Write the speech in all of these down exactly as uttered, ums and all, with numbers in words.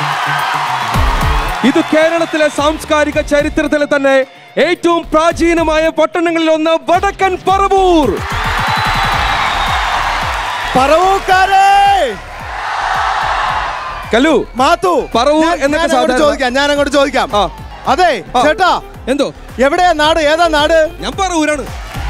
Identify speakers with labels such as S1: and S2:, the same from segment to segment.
S1: ഇത് കേരളത്തിലെ സാംസ്കാരിക ചരിത്രത്തിലെ തന്നെ ഏറ്റവും പ്രാചീനമായ പട്ടണങ്ങളിൽ ഒന്ന് വടക്കൻ പറവൂർ.
S2: പറവൂർക്കാരെ
S1: കല്ലു
S2: മാത്തു
S1: പറവൂർ എന്നൊക്കെ
S2: ചോദിക്കാം, ഞാൻ അങ്ങോട്ട് ചോദിക്കാം. അതെ ചേട്ടാ,
S1: എന്തോ
S2: എവിടെയാ നാട്? ഏതാ നാട്?
S1: ഞാൻ പറവൂരാണ്.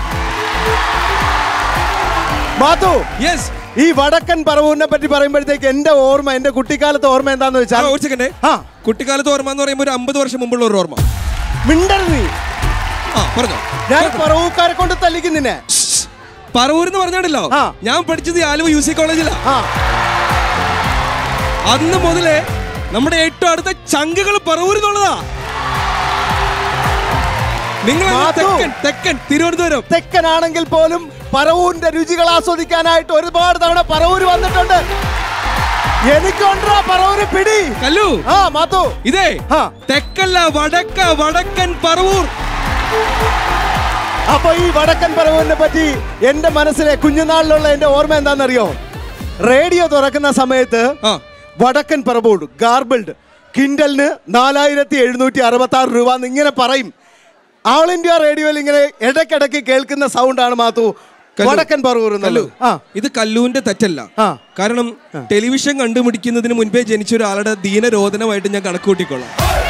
S2: മാത്തു,
S1: യെസ്.
S2: ഈ വടക്കൻ പറവൂരിനെ പറ്റി പറയുമ്പോഴത്തേക്ക് എന്റെ ഓർമ്മ, എന്റെ കുട്ടിക്കാലത്തെ ഓർമ്മ എന്താന്ന് വെച്ചാൽ,
S1: കുട്ടിക്കാലത്ത് ഓർമ്മ എന്ന് പറയുമ്പോൾ ഒരു അമ്പത് വർഷം മുമ്പുള്ള ഒരു ഓർമ്മ.
S2: മിണ്ടരുത് നീ.
S1: പറഞ്ഞോ,
S2: ഞാൻ പറവൂർക്കാരെ കൊണ്ട് തല്ലിക്കുന്നിന്നെ.
S1: പറവൂരെന്ന് പറഞ്ഞാണല്ലോ, ഞാൻ പഠിച്ചത് ആലുവ യു സി കോളേജിലാ. അന്ന് മുതലേ നമ്മുടെ ഏറ്റവും അടുത്ത ചങ്കുകൾ പറവൂരിന്നുള്ളതാ. നിങ്ങൾ തെക്കൻ തിരുവനന്തപുരം
S2: തെക്കനാണെങ്കിൽ പോലും പറവൂരിന്റെ രുചികൾ ആസ്വദിക്കാനായിട്ട് ഒരുപാട് തവണ പറവൂര് വന്നിട്ടുണ്ട്. എനിക്കുണ്ടാ പറവൂര് പിടി.
S1: കല്ലു,
S2: ആ മാത്തു,
S1: ഇതേ തെക്കല്ല വടക്ക, വടക്കൻ പറവൂർ.
S2: അപ്പൊ ഈ വടക്കൻ പറവൂരിനെ പറ്റി എന്റെ മനസ്സിലെ കുഞ്ഞുനാളിലുള്ള എന്റെ ഓർമ്മ എന്താണെന്നറിയോ? റേഡിയോ തുറക്കുന്ന സമയത്ത് വടക്കൻ പറവൂർ ഗാർബിൾഡ് കിൻഡലിന് നാലായിരത്തി എഴുന്നൂറ്റി അറുപത്തി ആറ് രൂപ ഇങ്ങനെ പറയും. ആൾ ഇന്ത്യ റേഡിയോയിൽ ഇങ്ങനെ ഇടയ്ക്കിടയ്ക്ക് കേൾക്കുന്ന സൗണ്ടാണ് മാത്തു വടക്കൻ പറവൂർ.
S1: ഇത് കല്ലുവിന്റെ തെറ്റല്ല, കാരണം ടെലിവിഷൻ കണ്ടുപിടിക്കുന്നതിന് മുൻപേ ജനിച്ച ഒരാളുടെ ദീനരോധനമായിട്ട് ഞാൻ കണക്ക് കൂട്ടിക്കൊള്ളാം.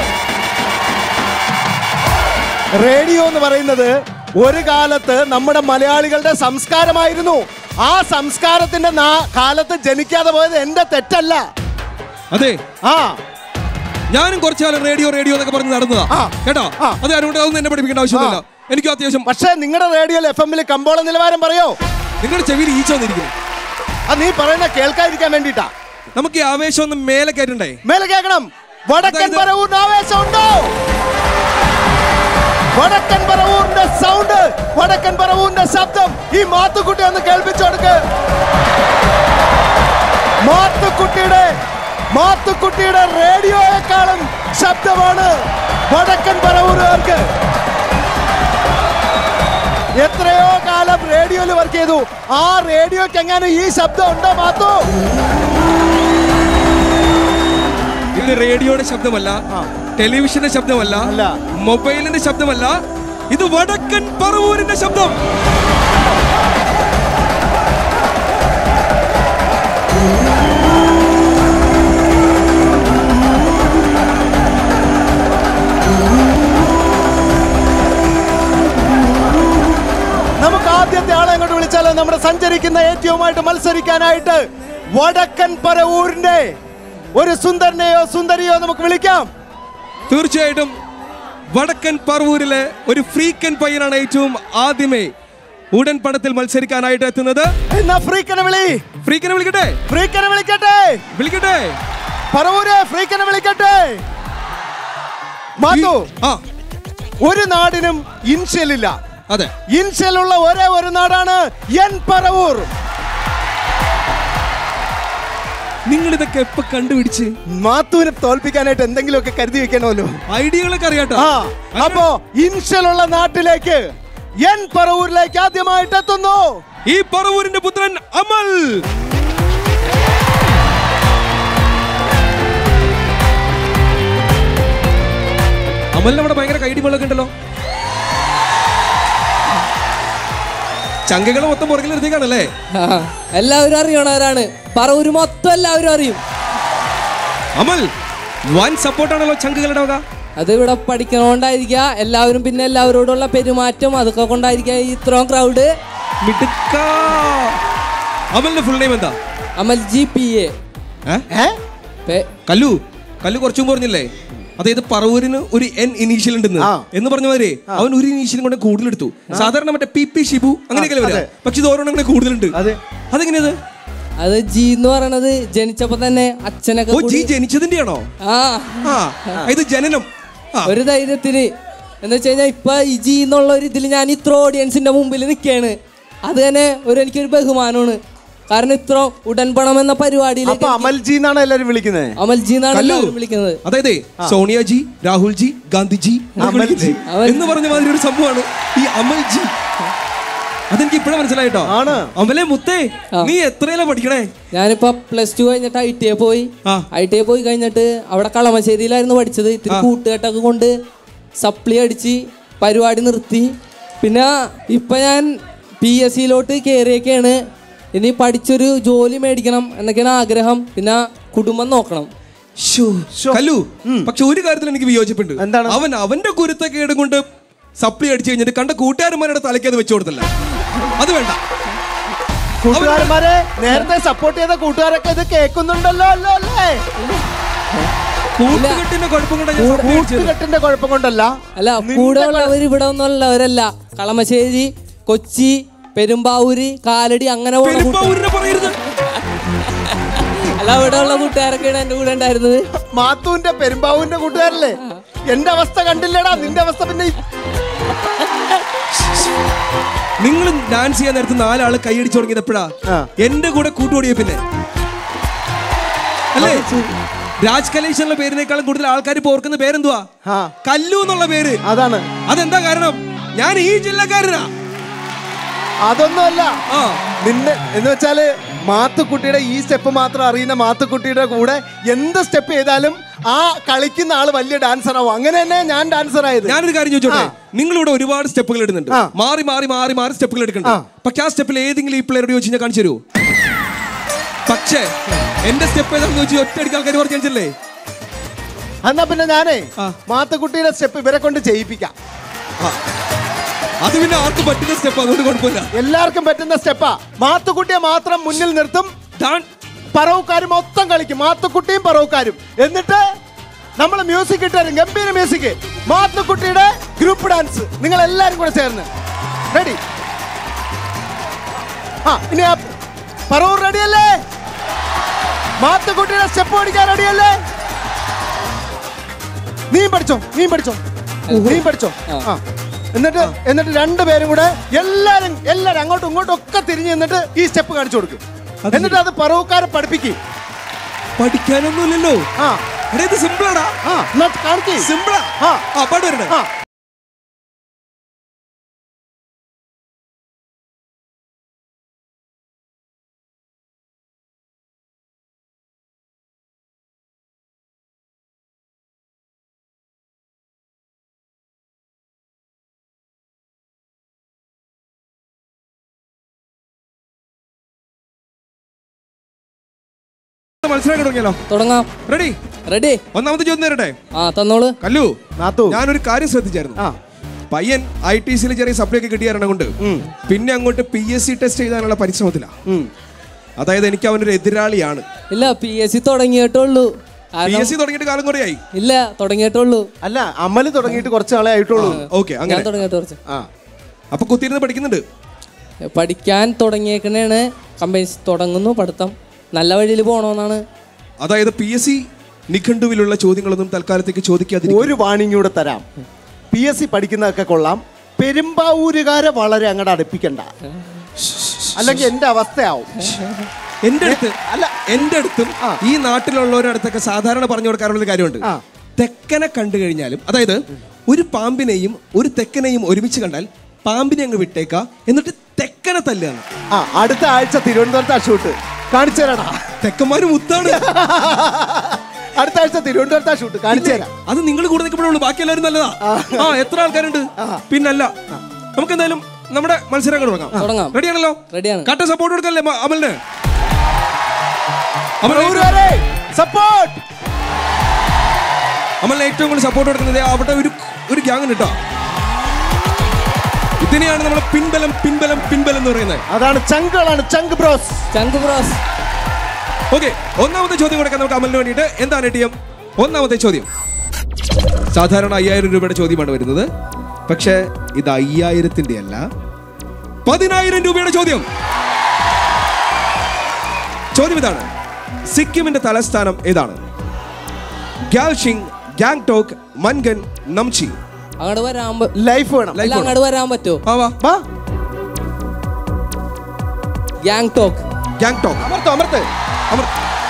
S2: റേഡിയോ എന്ന് പറയുന്നത് ഒരു കാലത്ത് നമ്മുടെ മലയാളികളുടെ സംസ്കാരമായിരുന്നു. ആ സംസ്കാരത്തിന്റെ കാലത്ത് ജനിക്കാതെ പോയത് എന്റെ തെറ്റല്ല.
S1: അതെ,
S2: ആ
S1: ഞാനും കുറച്ചു കാലം റേഡിയോ റേഡിയോ എന്നൊക്കെ പറഞ്ഞ് നടന്നതാ കേട്ടോ. അത് അതുകൊണ്ട് അതൊന്നും എന്നെ പഠിപ്പിക്കേണ്ട ആവശ്യമില്ല. എനിക്ക് അത്യാവശ്യം.
S2: പക്ഷേ നിങ്ങളുടെ റേഡിയോയിൽ എഫ് എമ്മിൽ കമ്പോള നിലവാരം പറയോ?
S1: നിങ്ങളുടെ ചെവിയിൽ ഈച്ച വന്നിരിക്കുന്നു.
S2: അത് നീ പറയുന്ന കേൾക്കാതിരിക്കാൻ വേണ്ടിട്ടാ.
S1: നമുക്ക് ഈ ആവേശം ഒന്ന് മേലെ കയറ്റണ്ടേ?
S2: മേലെ കേൾക്കണം. വടക്കൻ പറവൂരിന് ആവേശം ഉണ്ടോ? വടക്കൻ പറവൂരിന്റെ സൗണ്ട്, വടക്കൻ പറവൂരിന്റെ ശബ്ദം ഈ മാത്തുക്കുട്ടി ഒന്ന് കേൾപ്പിച്ചു കൊടുക്ക്. മാത്തുക്കുട്ടിയുടെ മാത്തുക്കുട്ടിയുടെ റേഡിയോയെക്കാളും ശബ്ദമാണ് വടക്കൻ പറവൂരുകാർക്ക്. എത്രയോ കാലം റേഡിയോയിൽ വർക്ക് ചെയ്തു. ആ റേഡിയോക്ക് എങ്ങനെ ഈ ശബ്ദം ഉണ്ടോ മാത്തു?
S1: ഇത് റേഡിയോയുടെ ശബ്ദമല്ല, ടെലിവിഷന്റെ ശബ്ദമല്ല, മൊബൈലിന്റെ ശബ്ദമല്ല, ഇത് വടക്കൻ പറവൂരിന്റെ ശബ്ദം.
S2: നമുക്ക് ആദ്യത്തെ ആളെ അങ്ങോട്ട് വിളിച്ചാലോ? നമ്മുടെ സഞ്ചരിക്കുന്ന ഏറ്റവുമായിട്ട് മത്സരിക്കാനായിട്ട് വടക്കൻ പറവൂരിന്റെ ഒരു സുന്ദരനെയോ സുന്ദരിയോ നമുക്ക് വിളിക്കാം.
S1: തീർച്ചയായിട്ടും വടക്കൻ പറവൂരിലെ ഒരു ഫ്രീക്കൻ പയ്യനാണ് ഏറ്റവും ആദ്യമേ ഉടൻ പടത്തിൽ മത്സരിക്കാനായിട്ട് എത്തുന്നത്.
S2: ഫ്രീക്കനെ വിളി.
S1: ഫ്രീക്കനെ വിളിക്കട്ടെ.
S2: ഫ്രീക്കനെ വിളിക്കട്ടെ.
S1: വിളിക്കട്ടെ.
S2: പറവൂര് ഫ്രീക്കനെ വിളിക്കട്ടെ. മാത്തു, ഒരു നാടിനും ഇൻഷ്യൽ ഇല്ല.
S1: അതെ,
S2: ഇൻഷ്യൽ ഉള്ള ഒരേ ഒരു നാടാണ് എൻ പറവൂർ.
S1: നിങ്ങൾ ഇതൊക്കെ എപ്പോ കണ്ടുപിടിച്ച്?
S2: മാത്തുവിനെ തോൽപ്പിക്കാനായിട്ട് എന്തെങ്കിലുമൊക്കെ കരുതി വെക്കണമല്ലോ.
S1: ഐഡിയകളൊക്കെ അറിയാട്ടോ.
S2: അപ്പോ ഇൻഷ്യൽ ഉള്ള നാട്ടിലേക്ക് എൻ പറവൂരിലേക്ക് ആദ്യമായിട്ട് എത്തുന്നു
S1: ഈ പറവൂരിന്റെ പുത്രൻ അമൽ. അമലിന് അവിടെ ഭയങ്കര കൈഡിമൊക്കെ ഉണ്ടല്ലോ. ചങ്കകളെ മൊത്തം പുറകിൽ നിർത്തിക്കാണല്ലേ?
S3: എല്ലാവരും അറിയണവരാണ്. പറവൂര് മൊത്തം എല്ലാവരും അറിയും.
S1: അമൽ വൻ സപ്പോർട്ടാണല്ലോ ചങ്കകളുടെ വക.
S3: അത് ഇവിടെ പഠിക്കണോണ്ടായിരിക്ക, എല്ലാവരും പിന്നെ എല്ലാവരോടുള്ള പെരുമാറ്റം അതൊക്കെ കൊണ്ടായിരിക്കാം ഇത്രയും ക്രൗഡ്.
S1: അമലിന്റെ ഫുൾ നെയിം എന്താ?
S3: Amal G P A.
S1: Kallu Kallu കുറച്ചും പറഞ്ഞില്ലേ, അതായത് പറവൂരിന് ഒരു എൻ ഇനീഷ്യൽ ഉണ്ടെന്ന് എന്ന് പറഞ്ഞ മാതിരി അവൻ ഒരു ഇനീഷ്യലും കൊണ്ട് കൂടുതലെടുത്തു. സാധാരണ മറ്റേ പി പി ഷിബു അങ്ങനെയൊക്കെ വരാം, പക്ഷെ ഇത് ഓരോന്നും കൂടുതലുണ്ട്. അതെങ്ങനെയത്?
S3: അത് ജി എന്ന് പറയണത് ജനിച്ചപ്പോ തന്നെ അച്ഛനൊക്കെ
S1: ജനിച്ചതിന്റെ ആണോ? ഇത് ജനനം
S3: ഒരു ധൈര്യത്തിന് എന്ന് വെച്ച് കഴിഞ്ഞാൽ ഇപ്പൊ ഈ ജി എന്നുള്ള ഒരു ഇതിൽ ഞാൻ ഇത്ര ഓഡിയൻസിന്റെ മുമ്പിൽ നിൽക്കുകയാണ്. അത് തന്നെ ഒരു എനിക്കൊരു ബഹുമാനമാണ്. കാരണം ഇത്ര ഉടൻ പണം എന്ന പരിപാടിയിലേക്ക്
S2: അമൽജി എന്നാണ് എല്ലാവരും വിളിക്കുന്നത്.
S3: അമൽജി എന്നാണ് എല്ലാവരും വിളിക്കുന്നത്.
S1: അതായത് സോണിയാജി, രാഹുൽജി, ഗാന്ധിജി എന്ന് പറഞ്ഞ മാതിരി ഒരു സംഭവമാണ് ഈ അമൽജി. അതെനിക്ക് ഇപ്പഴേ മനസ്സിലായിട്ടോ. അമലേ മുത്തേ, നീ എത്രയല്ല പഠിക്കണേ?
S3: ഞാനിപ്പോ പ്ലസ് ടു കഴിഞ്ഞിട്ട് ഐ ടി ഐ പോയി. ഐ ടി ഐ പോയി കഴിഞ്ഞിട്ട് അവിടെ കളമശ്ശേരിയിലായിരുന്നു പഠിച്ചത്. ഇത്തിരി കൂട്ടുകെട്ടൊക്കെ കൊണ്ട് സപ്ലി അടിച്ച് പരിപാടി നിർത്തി. പിന്നെ ഇപ്പൊ ഞാൻ പി എസ് സിയിലോട്ട് കയറിയൊക്കെയാണ്. ഇനി പഠിച്ചൊരു ജോലി മേടിക്കണം എന്നൊക്കെയാണ് ആഗ്രഹം. പിന്നെ കുടുംബം നോക്കണം.
S1: പക്ഷെ ഒരു കാര്യത്തിൽ എനിക്ക് വിയോജിപ്പുണ്ട്. അവൻ അവന്റെ കുരുത്തക്കേടും കൊണ്ട് സപ്ലി അടിച്ചു കഴിഞ്ഞിട്ട് കണ്ട കൂട്ടുകാരന്മാരുടെ തലയ്ക്ക് അത് വെച്ചു കൊടുത്തില്ല. അത് വേണ്ട.
S2: കൂട്ടുകാരന്മാരെ നേരത്തെ സപ്പോർട്ട് ചെയ്ത കൂട്ടുകാരൊക്കെ ഇത് കേൾക്കുന്നുണ്ടല്ലോ അല്ലോ അല്ലേ?
S1: കൂട്ടുകെട്ടിന്റെ കുഴപ്പം
S2: കൂട്ടുകെട്ടിന്റെ കുഴപ്പം കൊണ്ടല്ല.
S3: അല്ല, കൂടെ ഉള്ളവർ ഇവിടെ ഒന്നും ഉള്ളവരല്ല. കളമശ്ശേരി, കൊച്ചി, പെരുമ്പാവൂര്, കാലടി അങ്ങനെ അല്ല, ഇവിടെ ഉള്ള കൂട്ടുകാരൊക്കെയാണ് എന്റെ കൂടെ ഉണ്ടായിരുന്നത്.
S2: മാത്തൂന്റെ പെരുമ്പാവൂരിന്റെ കൂട്ടുകാരല്ലേ? എന്റെ അവസ്ഥ കണ്ടില്ലടാ, നിന്റെ അവസ്ഥ. പിന്നെ
S1: നിങ്ങൾ ഡാൻസ് ചെയ്യാൻ നേരത്ത് നാലാള് കൈയടിച്ചു തുടങ്ങിയത് എപ്പോഴാ? എന്റെ കൂടെ കൂട്ടുകൂടിയ പിന്നെ അല്ലേ? രാജ് കലേഷ് എന്നുള്ള പേരിനേക്കാളും കൂടുതൽ ആൾക്കാർ ഇപ്പൊ ഓർക്കുന്ന പേരെന്തുവാ? കല്ലു എന്നുള്ള പേര്.
S2: അതാണ്.
S1: അതെന്താ കാരണം? ഞാൻ ഈ ജില്ലക്കാരനാ.
S2: അതൊന്നുമല്ല. നിന്നെ എന്ന് വെച്ചാല് മാത്തുക്കുട്ടിയുടെ ഈ സ്റ്റെപ്പ് മാത്രം അറിയുന്ന മാത്തുക്കുട്ടിയുടെ കൂടെ എന്ത് സ്റ്റെപ്പ് ചെയ്താലും ആ കളിക്കുന്ന ആള് വലിയ ഡാൻസർ ആവും. അങ്ങനെ തന്നെ ഞാൻ ഡാൻസർ ആയത്.
S1: ഞാനൊരു കാര്യം ചോദിച്ചോട്ടെ, നിങ്ങളിവിടെ ഒരുപാട് സ്റ്റെപ്പുകൾ ഇടുന്നുണ്ട്, മാറി മാറി മാറി മാറി സ്റ്റെപ്പുകൾ എടുക്കുന്നുണ്ട്. പക്ഷെ ആ സ്റ്റെപ്പിൽ ഏതെങ്കിലും ഈ പ്ലെയറോട് ചോദിച്ചു ഞാൻ കാണിച്ചു തരുമോ? പക്ഷേ എന്റെ സ്റ്റെപ്പ് ഏതാണെന്ന് ചോദിച്ചു ഒറ്റ അടിക്ക് ആൾക്കാർ പറഞ്ഞില്ലേ.
S2: എന്നാ പിന്നെ ഞാനേ മാത്തുക്കുട്ടിയുടെ സ്റ്റെപ്പ് ഇവരെ കൊണ്ട് ചെയ്യിപ്പിക്കാം.
S1: അത് പിന്നെ ആർക്കും പറ്റുന്ന സ്റ്റെപ്പ്, അതുകൊണ്ട് കുഴപ്പമില്ല.
S2: എല്ലാവർക്കും പറ്റുന്ന സ്റ്റെപ്പാ. മാത്തുക്കുട്ടിയെ മാത്രം മുന്നിൽ നിർത്തും, പറവുകാരും മൊത്തം കളിക്കും. മാത്തുക്കുട്ടിയും പറവുകാരും. എന്നിട്ട് നമ്മൾ മ്യൂസിക് ഇട്ടുതരും, ഗംഭീര മ്യൂസിക്. മാത്തുക്കുട്ടിയുടെ ഗ്രൂപ്പ് ഡാൻസ് നിങ്ങൾ എല്ലാരും കൂടെ ചേർന്ന്. റെഡി? ആ, ഇനി പറവൂർ റെഡിയല്ലേ? മാത്തുക്കുട്ടിയുടെ സ്റ്റെപ്പ് പഠിക്കാൻ റെഡിയല്ലേ? നീ പഠിച്ചോ, നീ പഠിച്ചോ, നീ പഠിച്ചോ. ആ, എന്നിട്ട് എന്നിട്ട് രണ്ടുപേരും കൂടെ എല്ലാരും എല്ലാരും അങ്ങോട്ടും ഇങ്ങോട്ടും ഒക്കെ തിരിഞ്ഞ് എന്നിട്ട് ഈ സ്റ്റെപ്പ് കാണിച്ചു കൊടുക്കും. എന്നിട്ട് അത് പറവുകാരെ പഠിപ്പിക്കും.
S1: പഠിക്കാനൊന്നുമില്ലല്ലോ. സിമ്പിളാടാ.
S2: സിമ്പിളാ.
S1: മത്സരം തുടങ്ങിയാലോ?
S3: തുടങ്ങാം.
S1: റെഡി?
S3: റെഡി.
S1: ഒന്നാമത്തെ ചോദ്യം നേരട്ടെ?
S3: ആ, തന്നോളൂ.
S1: കല്ലു, ഞാനൊരു കാര്യം ശ്രദ്ധിച്ചായിരുന്നു. പയ്യൻ ഐ ടി സിയിൽ ചെറിയ സപ്ലൈ ഒക്കെ കിട്ടിയ കാരണം കൊണ്ട് പിന്നെ അങ്ങോട്ട് പി എസ് സി ടെസ്റ്റ് ചെയ്താനുള്ള പരിശ്രമത്തിലാ. അതായത് എനിക്ക് അവനൊരു എതിരാളിയാണ്.
S3: ഇല്ല, പി എസ് സി തുടങ്ങിയിട്ടുള്ളൂ.
S1: പി എസ് സി തുടങ്ങിയിട്ട് കാലം കുറയായി.
S3: ഇല്ല, തുടങ്ങിയിട്ടുള്ളൂ.
S2: അല്ല, അമല് തുടങ്ങിയിട്ട് കുറച്ച് നാളെ ആയിട്ടുള്ളൂ.
S1: ഓക്കെ, അങ്ങനെ
S3: തുടങ്ങിയിട്ട് കുറച്ച്.
S1: അപ്പൊ കുത്തിയിരുന്ന് പഠിക്കുന്നുണ്ട്.
S3: പഠിക്കാൻ തുടങ്ങിയേക്കണേണ്. കമ്പനി തുടങ്ങുന്നു പഠിത്തം. നല്ല വഴിയിൽ പോകണമെന്നാണ്.
S1: അതായത് പി എസ് സി നിഘണ്ടുവിലുള്ള ചോദ്യങ്ങളൊന്നും തൽക്കാലത്തേക്ക് ചോദിക്കാതെ
S2: ഒരു വാണിംഗ് കൂടെ തരാം. പി എസ് സി പഠിക്കുന്നതൊക്കെ കൊള്ളാം, പെരുമ്പാവൂരുകാരെ വളരെ അങ്ങോട്ട് അടുപ്പിക്കണ്ട, അല്ലെങ്കിൽ എന്റെ അവസ്ഥയാവും.
S1: എന്റെ അടുത്ത് അല്ല, എന്റെ അടുത്തും ഈ നാട്ടിലുള്ളവരുടെ അടുത്തൊക്കെ സാധാരണ പറഞ്ഞു കൊടുക്കാറുള്ള കാര്യമുണ്ട്. തെക്കനെ കണ്ടു കഴിഞ്ഞാലും, അതായത് ഒരു പാമ്പിനെയും ഒരു തെക്കനെയും ഒരുമിച്ച് കണ്ടാൽ പാമ്പിനെ അങ്ങ് വിട്ടേക്ക, എന്നിട്ട് തെക്കനെ തല്ലാണ്.
S2: ആ, അടുത്ത ആഴ്ച തിരുവനന്തപുരത്ത് ആ ഷൂട്ട് കാണിച്ചു തരാടാ.
S1: തെക്കന്മാര് മുത്താണ്.
S2: അടുത്ത ആഴ്ച തിരുവനന്തപുരത്ത് ആ ഷൂട്ട് കാണിച്ചു തരാം.
S1: അത് നിങ്ങൾ കൂടെ നിൽക്കുമ്പോഴുള്ളൂ, ബാക്കി എല്ലാവരും നല്ലതാ. ആ, എത്ര ആൾക്കാരുണ്ട്? പിന്നല്ല. നമുക്ക് എന്തായാലും നമ്മുടെ മത്സരങ്ങൾ തുടങ്ങാം. റെഡിയാണല്ലോ?
S3: റെഡിയാണ്.
S1: കട്ട സപ്പോർട്ട് കൊടുക്കല്ലേ അമലിന്?
S2: സപ്പോർട്ട്.
S1: അമലിന് ഏറ്റവും കൂടുതൽ സപ്പോർട്ട് കൊടുക്കുന്നത് അവിടെ ഒരു ഒരു ഗ്യാങ് ഉണ്ട് കേട്ടോ. ഇതിനെയാണ് നമ്മൾ പിൻബലം പിൻബലം പിൻബലം എന്ന് പറയുന്നത്.
S2: അതാണ് ചങ്കുകളാണ്, ചങ്ക് ബ്രോസ്,
S3: ചങ്ക് ബ്രോസ്.
S1: ഓക്കെ, ഒന്നാമത്തെ ചോദ്യം കൊടുക്കാൻ നമുക്ക് അമലിന് വേണ്ടിയിട്ട്. എന്താണ് ടി എം? ഒന്നാമത്തെ ചോദ്യം സാധാരണ അയ്യായിരം രൂപയുടെ ചോദ്യമാണ് വരുന്നത്. പക്ഷെ ഇത് അയ്യായിരത്തിന്റെ അല്ല, പതിനായിരം രൂപയുടെ ചോദ്യം. ചോദ്യം ഇതാണ്: സിക്കിമിന്റെ തലസ്ഥാനം ഏതാണ്? ഗ്യാൽഷിംഗ്, ഗാംഗ്ടോക്ക്, മൻഗൻ, നംചി.
S3: അങ്ങോട്ട് വരാൻ
S2: ലൈഫ് വേണം.
S3: അങ്ങോട്ട് വരാൻ പറ്റുമോ? ഗാംഗ്ടോക്ക്.
S1: ഗാംഗ്ടോക്ക്.
S2: അമർത്ത് അമർത്ത് അമർ.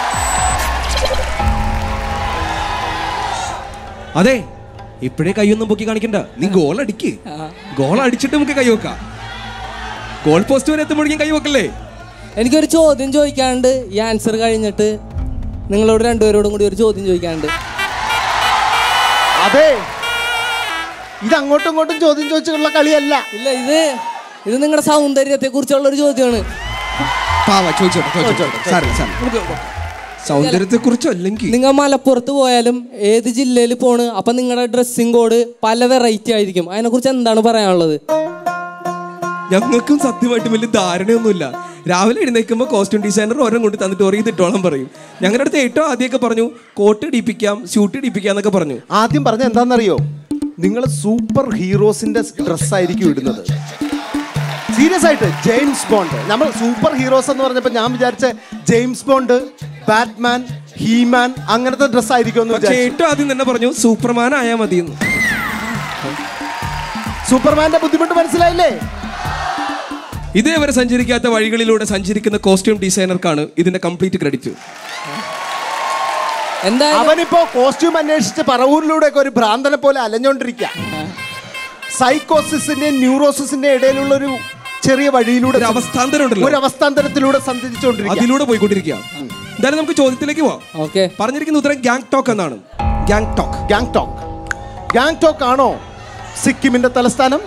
S1: അതെ, ഇപ്പോഴേ കൈയൊന്നും പൊക്കി കാണിക്കണ്ട. നീ ഗോൾ അടിക്ക്. ഗോൾ അടിച്ചിട്ട് നമുക്ക് കൈ വെക്കാം. ഗോൾ പോസ്റ്റ് വരെ എത്തുമ്പോഴേക്കും കൈ വെക്കല്ലേ.
S3: എനിക്കൊരു ചോദ്യം ചോദിക്കാണ്ട് ഈ ആൻസർ കഴിഞ്ഞിട്ട് നിങ്ങളോട് രണ്ടുപേരോടും കൂടി ഒരു ചോദ്യം ചോദിക്കാണ്ട്.
S2: അതെ, ഇത് അങ്ങോട്ടും ഇങ്ങോട്ടും ചോദ്യം ചോദിച്ചുള്ള കളിയല്ല.
S3: ഇല്ല, ഇത് ഇത് നിങ്ങളുടെ സൗന്ദര്യത്തെ കുറിച്ചുള്ള ഒരു ചോദ്യമാണ്.
S1: സൗന്ദര്യത്തെ കുറിച്ചോ അല്ലെങ്കിൽ
S3: നിങ്ങൾ മലപ്പുറത്ത് പോയാലും ഏത് ജില്ലയിൽ പോണ്, അപ്പൊ നിങ്ങളുടെ ഡ്രസ്സിംഗ് കോഡ് പല വെറൈറ്റി ആയിരിക്കും. അതിനെ കുറിച്ച് എന്താണ് പറയാനുള്ളത്?
S1: ഞങ്ങൾക്കും സത്യമായിട്ടും വലിയ ധാരണയൊന്നുമില്ല. രാവിലെ എഴുന്നേൽക്കുമ്പോൾ കോസ്റ്റ്യൂം ഡിസൈനർ ഓരം കൊണ്ട് തന്നിട്ട് ഓരോ ഇതിട്ടോളം പറയും. ഞങ്ങളുടെ അടുത്ത് ഏറ്റവും ആദ്യമൊക്കെ പറഞ്ഞു കോട്ട് ഇടിപ്പിക്കാം, സ്യൂട്ട് ഇടിപ്പിക്കാം എന്നൊക്കെ പറഞ്ഞു.
S2: ആദ്യം പറഞ്ഞ എന്താണെന്നറിയോ, നിങ്ങൾ സൂപ്പർ ഹീറോസിന്റെ ഡ്രസ്സായിരിക്കും ഇടുന്നത്. സീരിയസ് ആയിട്ട് ജെയിംസ് ബോണ്ട്, നമ്മൾ സൂപ്പർ ഹീറോസ് എന്ന് പറഞ്ഞപ്പോൾ ഞാൻ വിചാരിച്ച ജെയിംസ് ബോണ്ട്, ബാറ്റ്മാൻ, ഹീമാൻ അങ്ങനത്തെ ഡ്രസ്സായിരിക്കും.
S1: ഏറ്റവും ആദ്യം തന്നെ പറഞ്ഞു സൂപ്പർമാൻ ആയാൽ മതി.
S2: സൂപ്പർമാന്റെ ബുദ്ധിമുട്ട് മനസ്സിലായില്ലേ?
S1: ഇതേവരെ സഞ്ചരിക്കാത്ത വഴികളിലൂടെ സഞ്ചരിക്കുന്ന കോസ്റ്റ്യൂം ഡിസൈനർക്കാണ് ഇതിന്റെ കംപ്ലീറ്റ് ക്രെഡിറ്റ്.
S2: അവനിപ്പോ കോസ്റ്റ്യൂം അന്വേഷിച്ച് പറവൂരിലൂടെ ഒക്കെ ഒരു ഭ്രാന്തനെ പോലെ അലഞ്ഞോണ്ടിരിക്കുക. സൈക്കോസിസിന്റെയും ന്യൂറോസിസിന്റെയും ഇടയിലുള്ള ഒരു ചെറിയ വഴിയിലൂടെ അവസ്ഥാന്തരം ഉണ്ടല്ലോ, ഒരു അവസ്ഥാന്തരത്തിലൂടെ സഞ്ചരിച്ചുകൊണ്ടിരിക്കുക, അതിലൂടെ
S1: പോയിക്കൊണ്ടിരിക്കുക. എന്തായാലും നമുക്ക് ചോദ്യത്തിലേക്ക് പോവാം.
S3: ഓക്കെ.
S1: പറഞ്ഞിരിക്കുന്ന ഉത്തരം ഗാങ്ടോക്ക് എന്നാണ്. ഗാങ്ടോക്ക്.
S2: ഗാങ്ടോക്ക് ഗാങ്ടോക്ക് ആണോ സിക്കിമിന്റെ തലസ്ഥാനം?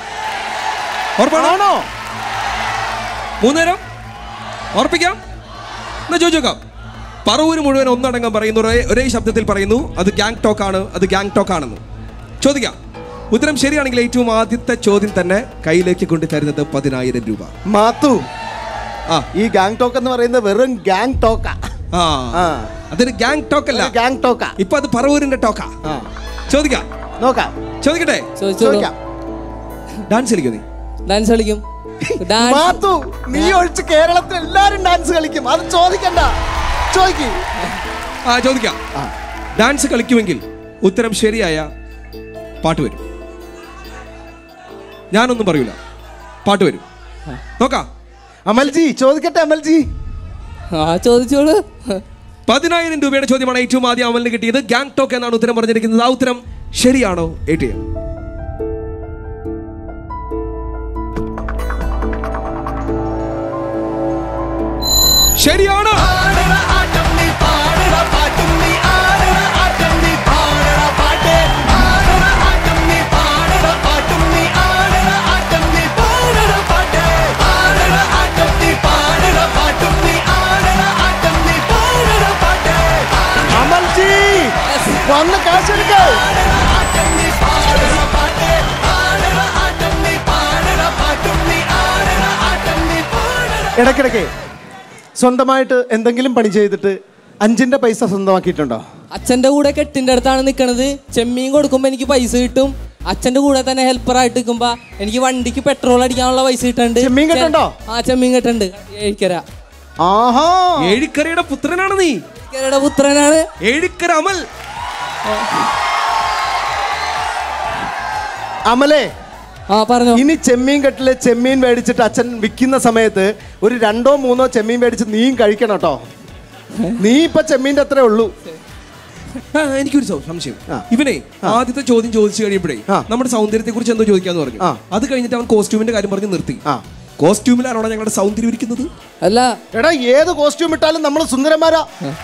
S1: ആണോ? മൂന്നേരം ഓർപ്പിക്കാം എന്നാ ചോദിച്ചോക്കാം. പറവൂര് മുഴുവൻ ഒന്നടങ്കം പറയുന്നു, ഒരേ ശബ്ദത്തിൽ പറയുന്നു അത് ഗാങ്ടോക്ക് ആണ്, അത് ഗാങ്ടോക്ക് ആണെന്ന്. ചോദിക്കാം. ഉത്തരം ശരിയാണെങ്കിൽ ഏറ്റവും ആദ്യത്തെ ചോദ്യം തന്നെ കയ്യിലേക്ക് കൊണ്ട് തരുന്നത് പതിനായിരം രൂപ.
S2: മാത്തു, ആ ഈ ഗാങ്ടോക്ക് എന്ന് പറയുന്നത് വെറും ഗാങ് ടോക്കാ.
S1: ആ അതൊരു ഗാങ് ടോക്ക് അല്ല, ഗാങ് ടോക്കാ. ഇപ്പൊ അത് പറവൂരിന്റെ ടോക്കാ. ചോദിക്കാം, നോക്കാം. ചോദിക്കട്ടെ? ചോദിക്കാം. ഡാൻസ് കളിക്കും? നീ ഡാൻസ് കളിക്കും?
S2: മാത്തു, നീ ഒഴിച്ച് കേരളത്തിൽ എല്ലാരും ഡാൻസ് കളിക്കും, അത് ചോദിക്കണ്ട. ചോദിക്കും.
S1: ആ ചോദിക്കാം. ഡാൻസ് കളിക്കുമെങ്കിൽ ഉത്തരം ശരിയായ പാട്ട് വരും. ഞാനൊന്നും പറയൂല, പാട്ട് വരും. നോക്കാം.
S2: അമൽജി ചോദിക്കട്ടെ? അമൽജി
S3: ചോദിച്ചോളൂ.
S1: പതിനായിരം രൂപയുടെ ചോദ്യമാണ് ഏറ്റവും ആദ്യം അമലിന് കിട്ടിയത്. ഗാങ്ടോക്ക് എന്നാണ് ഉത്തരം പറഞ്ഞിരിക്കുന്നത്. ആ ഉത്തരം ശരിയാണോ? എ ടി എം ശരിയാണ്.
S2: അമൽജി വന്ന് കാശെടുക്ക. ഇടയ്ക്കിടയ്ക്ക് സ്വന്തമായിട്ട് എന്തെങ്കിലും പണി ചെയ്തിട്ട് അഞ്ചിന്റെ പൈസ സ്വന്തമാക്കിയിട്ടുണ്ടോ?
S3: അച്ഛന്റെ കൂടെ കെട്ടിന്റെ അടുത്താണ് നിൽക്കണത്. ചെമ്മീൻ കൊടുക്കുമ്പോ എനിക്ക് പൈസ കിട്ടും. അച്ഛന്റെ കൂടെ തന്നെ ഹെൽപ്പർ ആയിട്ട് നിൽക്കുമ്പോ എനിക്ക് വണ്ടിക്ക് പെട്രോൾ അടിക്കാനുള്ള പൈസ കിട്ടുന്നുണ്ട്.
S2: ചെമ്മീൻ കെട്ടുണ്ടോ?
S3: ആ ചെമ്മീൻ കെട്ടുണ്ട്. ഏഴിക്കര.
S1: ആഹാ, ഏഴിക്കരയുടെ പുത്രനാണ് നീ.
S3: ഏഴിക്കരയുടെ പുത്രനാണ്
S1: ഏഴിക്കര അമൽ.
S2: അമലേ,
S3: ആ പറഞ്ഞു.
S2: ഇനി ചെമ്മീൻ കെട്ടില് ചെമ്മീൻ മേടിച്ചിട്ട് അച്ഛൻ വിൽക്കുന്ന സമയത്ത് ഒരു രണ്ടോ മൂന്നോ ചെമ്മീൻ മേടിച്ച് നീയും കഴിക്കണം കേട്ടോ. നീ ഇപ്പൊ ചെമ്മീൻ്റെ അത്രേ ഉള്ളൂ.
S1: എനിക്കൊരു സംശയം. ഇവനെ ആദ്യത്തെ ചോദ്യം ചോദിച്ചു കഴിയുമ്പോഴേ നമ്മുടെ സൗന്ദര്യത്തെ കുറിച്ച് എന്തോ ചോദിക്കാന്ന് പറഞ്ഞു. അത് കഴിഞ്ഞിട്ട് അവൻ കോസ്റ്റ്യൂമിന്റെ കാര്യം പറഞ്ഞ് നിർത്തി. കോസ്റ്റ്യൂമിലാണോ ഞങ്ങളുടെ സൗന്ദര്യം ഇരിക്കുന്നത്?
S3: അല്ല
S2: എടാ, ഏത് കോസ്റ്റ്യൂം ഇട്ടാലും നമ്മൾ സുന്ദരന്മാരാ.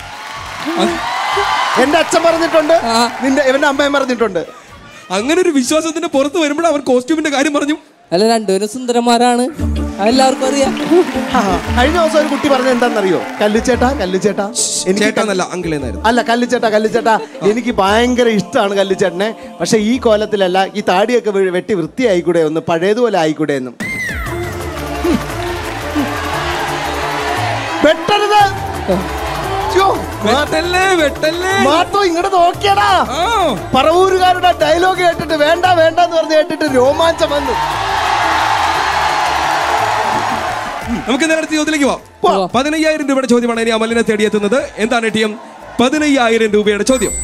S2: എന്റെ അച്ഛൻ പറഞ്ഞിട്ടുണ്ട്, നിന്റെ ഇവന്റെ അമ്മയും പറഞ്ഞിട്ടുണ്ട്.
S1: അങ്ങനെ ഒരു വിശ്വാസത്തിന്റെ പുറത്ത് വരുമ്പോൾ അവർ കോസ്റ്റ്യൂമിന്റെ കാര്യം പറഞ്ഞു.
S3: അല്ല, രണ്ടുപേരും സുന്ദരന്മാരാണ്, എല്ലാവർക്കും അറിയാം.
S2: കഴിഞ്ഞ ദിവസം ഒരു കുട്ടി പറഞ്ഞ എന്താണെന്നറിയോ? കല്ലുചേട്ടാ കല്ലുചേട്ടാ അല്ല കല്ലുചേട്ടാ കല്ലുചേട്ടാ എനിക്ക് ഭയങ്കര ഇഷ്ടമാണ് കല്ലുചേട്ടനെ, പക്ഷെ ഈ കോലത്തിലല്ല, ഈ താടിയൊക്കെ വെട്ടി വൃത്തിയായിക്കൂടെ, ഒന്ന് പഴയതുപോലെ ആയിക്കൂടെ എന്നും. വെട്ടരുത്, ഇങ്ങോട്ട് നോക്കിയടാ. പറവൂരുകാരുടെ ഡയലോഗ് കേട്ടിട്ട് വേണ്ട വേണ്ട എന്ന് പറഞ്ഞ് കേട്ടിട്ട് രോമാഞ്ചം വന്നു.
S1: നമുക്ക് നേരത്തെ ചോദ്യത്തിലേക്ക് പോവാം. പതിനയ്യായിരം രൂപയുടെ ചോദ്യമാണ് ഇനി അമലിനെ തേടിയെത്തുന്നത്. എന്താണ് ടി എം? പതിനയ്യായിരം രൂപയുടെ ചോദ്യം.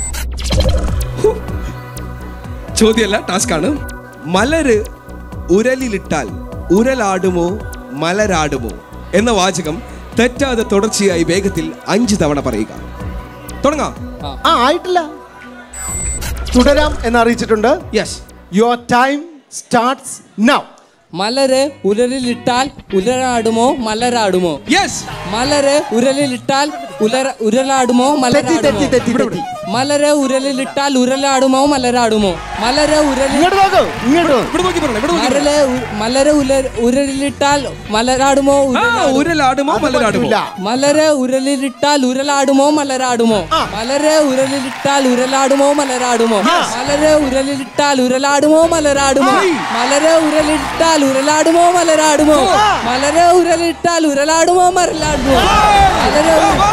S1: ചോദ്യമല്ല, ടാസ്ക് ആണ്. മലര് ഉരലിലിട്ടാൽ ഉരലാടുമോ മലരാടുമോ എന്ന വാചകം തെറ്റാതെ തുടർച്ചയായി വേഗത്തിൽ അഞ്ച് തവണ പറയുക. തുടങ്ങാം.
S2: ആ ആയിട്ടില്ല, തുടരാം എന്ന് അറിയിച്ചിട്ടുണ്ട്.
S1: Yes,
S2: your time starts now.
S3: മലര് ഉരലിലിട്ടാൽ ഉലരാടുമോ മലരാടുമോ?
S1: യെസ്.
S3: മലര് ഉരലിലിട്ടാൽ ഉലര ഉരലാടുമോ മലരാടുമോ? മലര് ഉരലിലിട്ടാൽ ഉരലാടുമോ മലരാടുമോ? മലര് ഉരലി മലര് ഉരലിലിട്ടാൽ മലരാടുമോ
S1: ഉരലാടുമോ മലരാടുമോ?
S3: മലര് ഉരലിലിട്ടാൽ ഉരലാടുമോ മലരാടുമോ? മലര് ഉരലിലിട്ടാൽ ഉരലാടുമോ മലരാടുമോ? മലര് ഉരലിലിട്ടാൽ ഉരലാടുമോ മലരാടുമോ? മലര് ഉരലിട്ടാൽ ഉരലാടുമോ മലരാടുമോ? മലര് ഉരലിട്ടാൽ ഉരലാടുമോ മലരാടുമോ? മലര്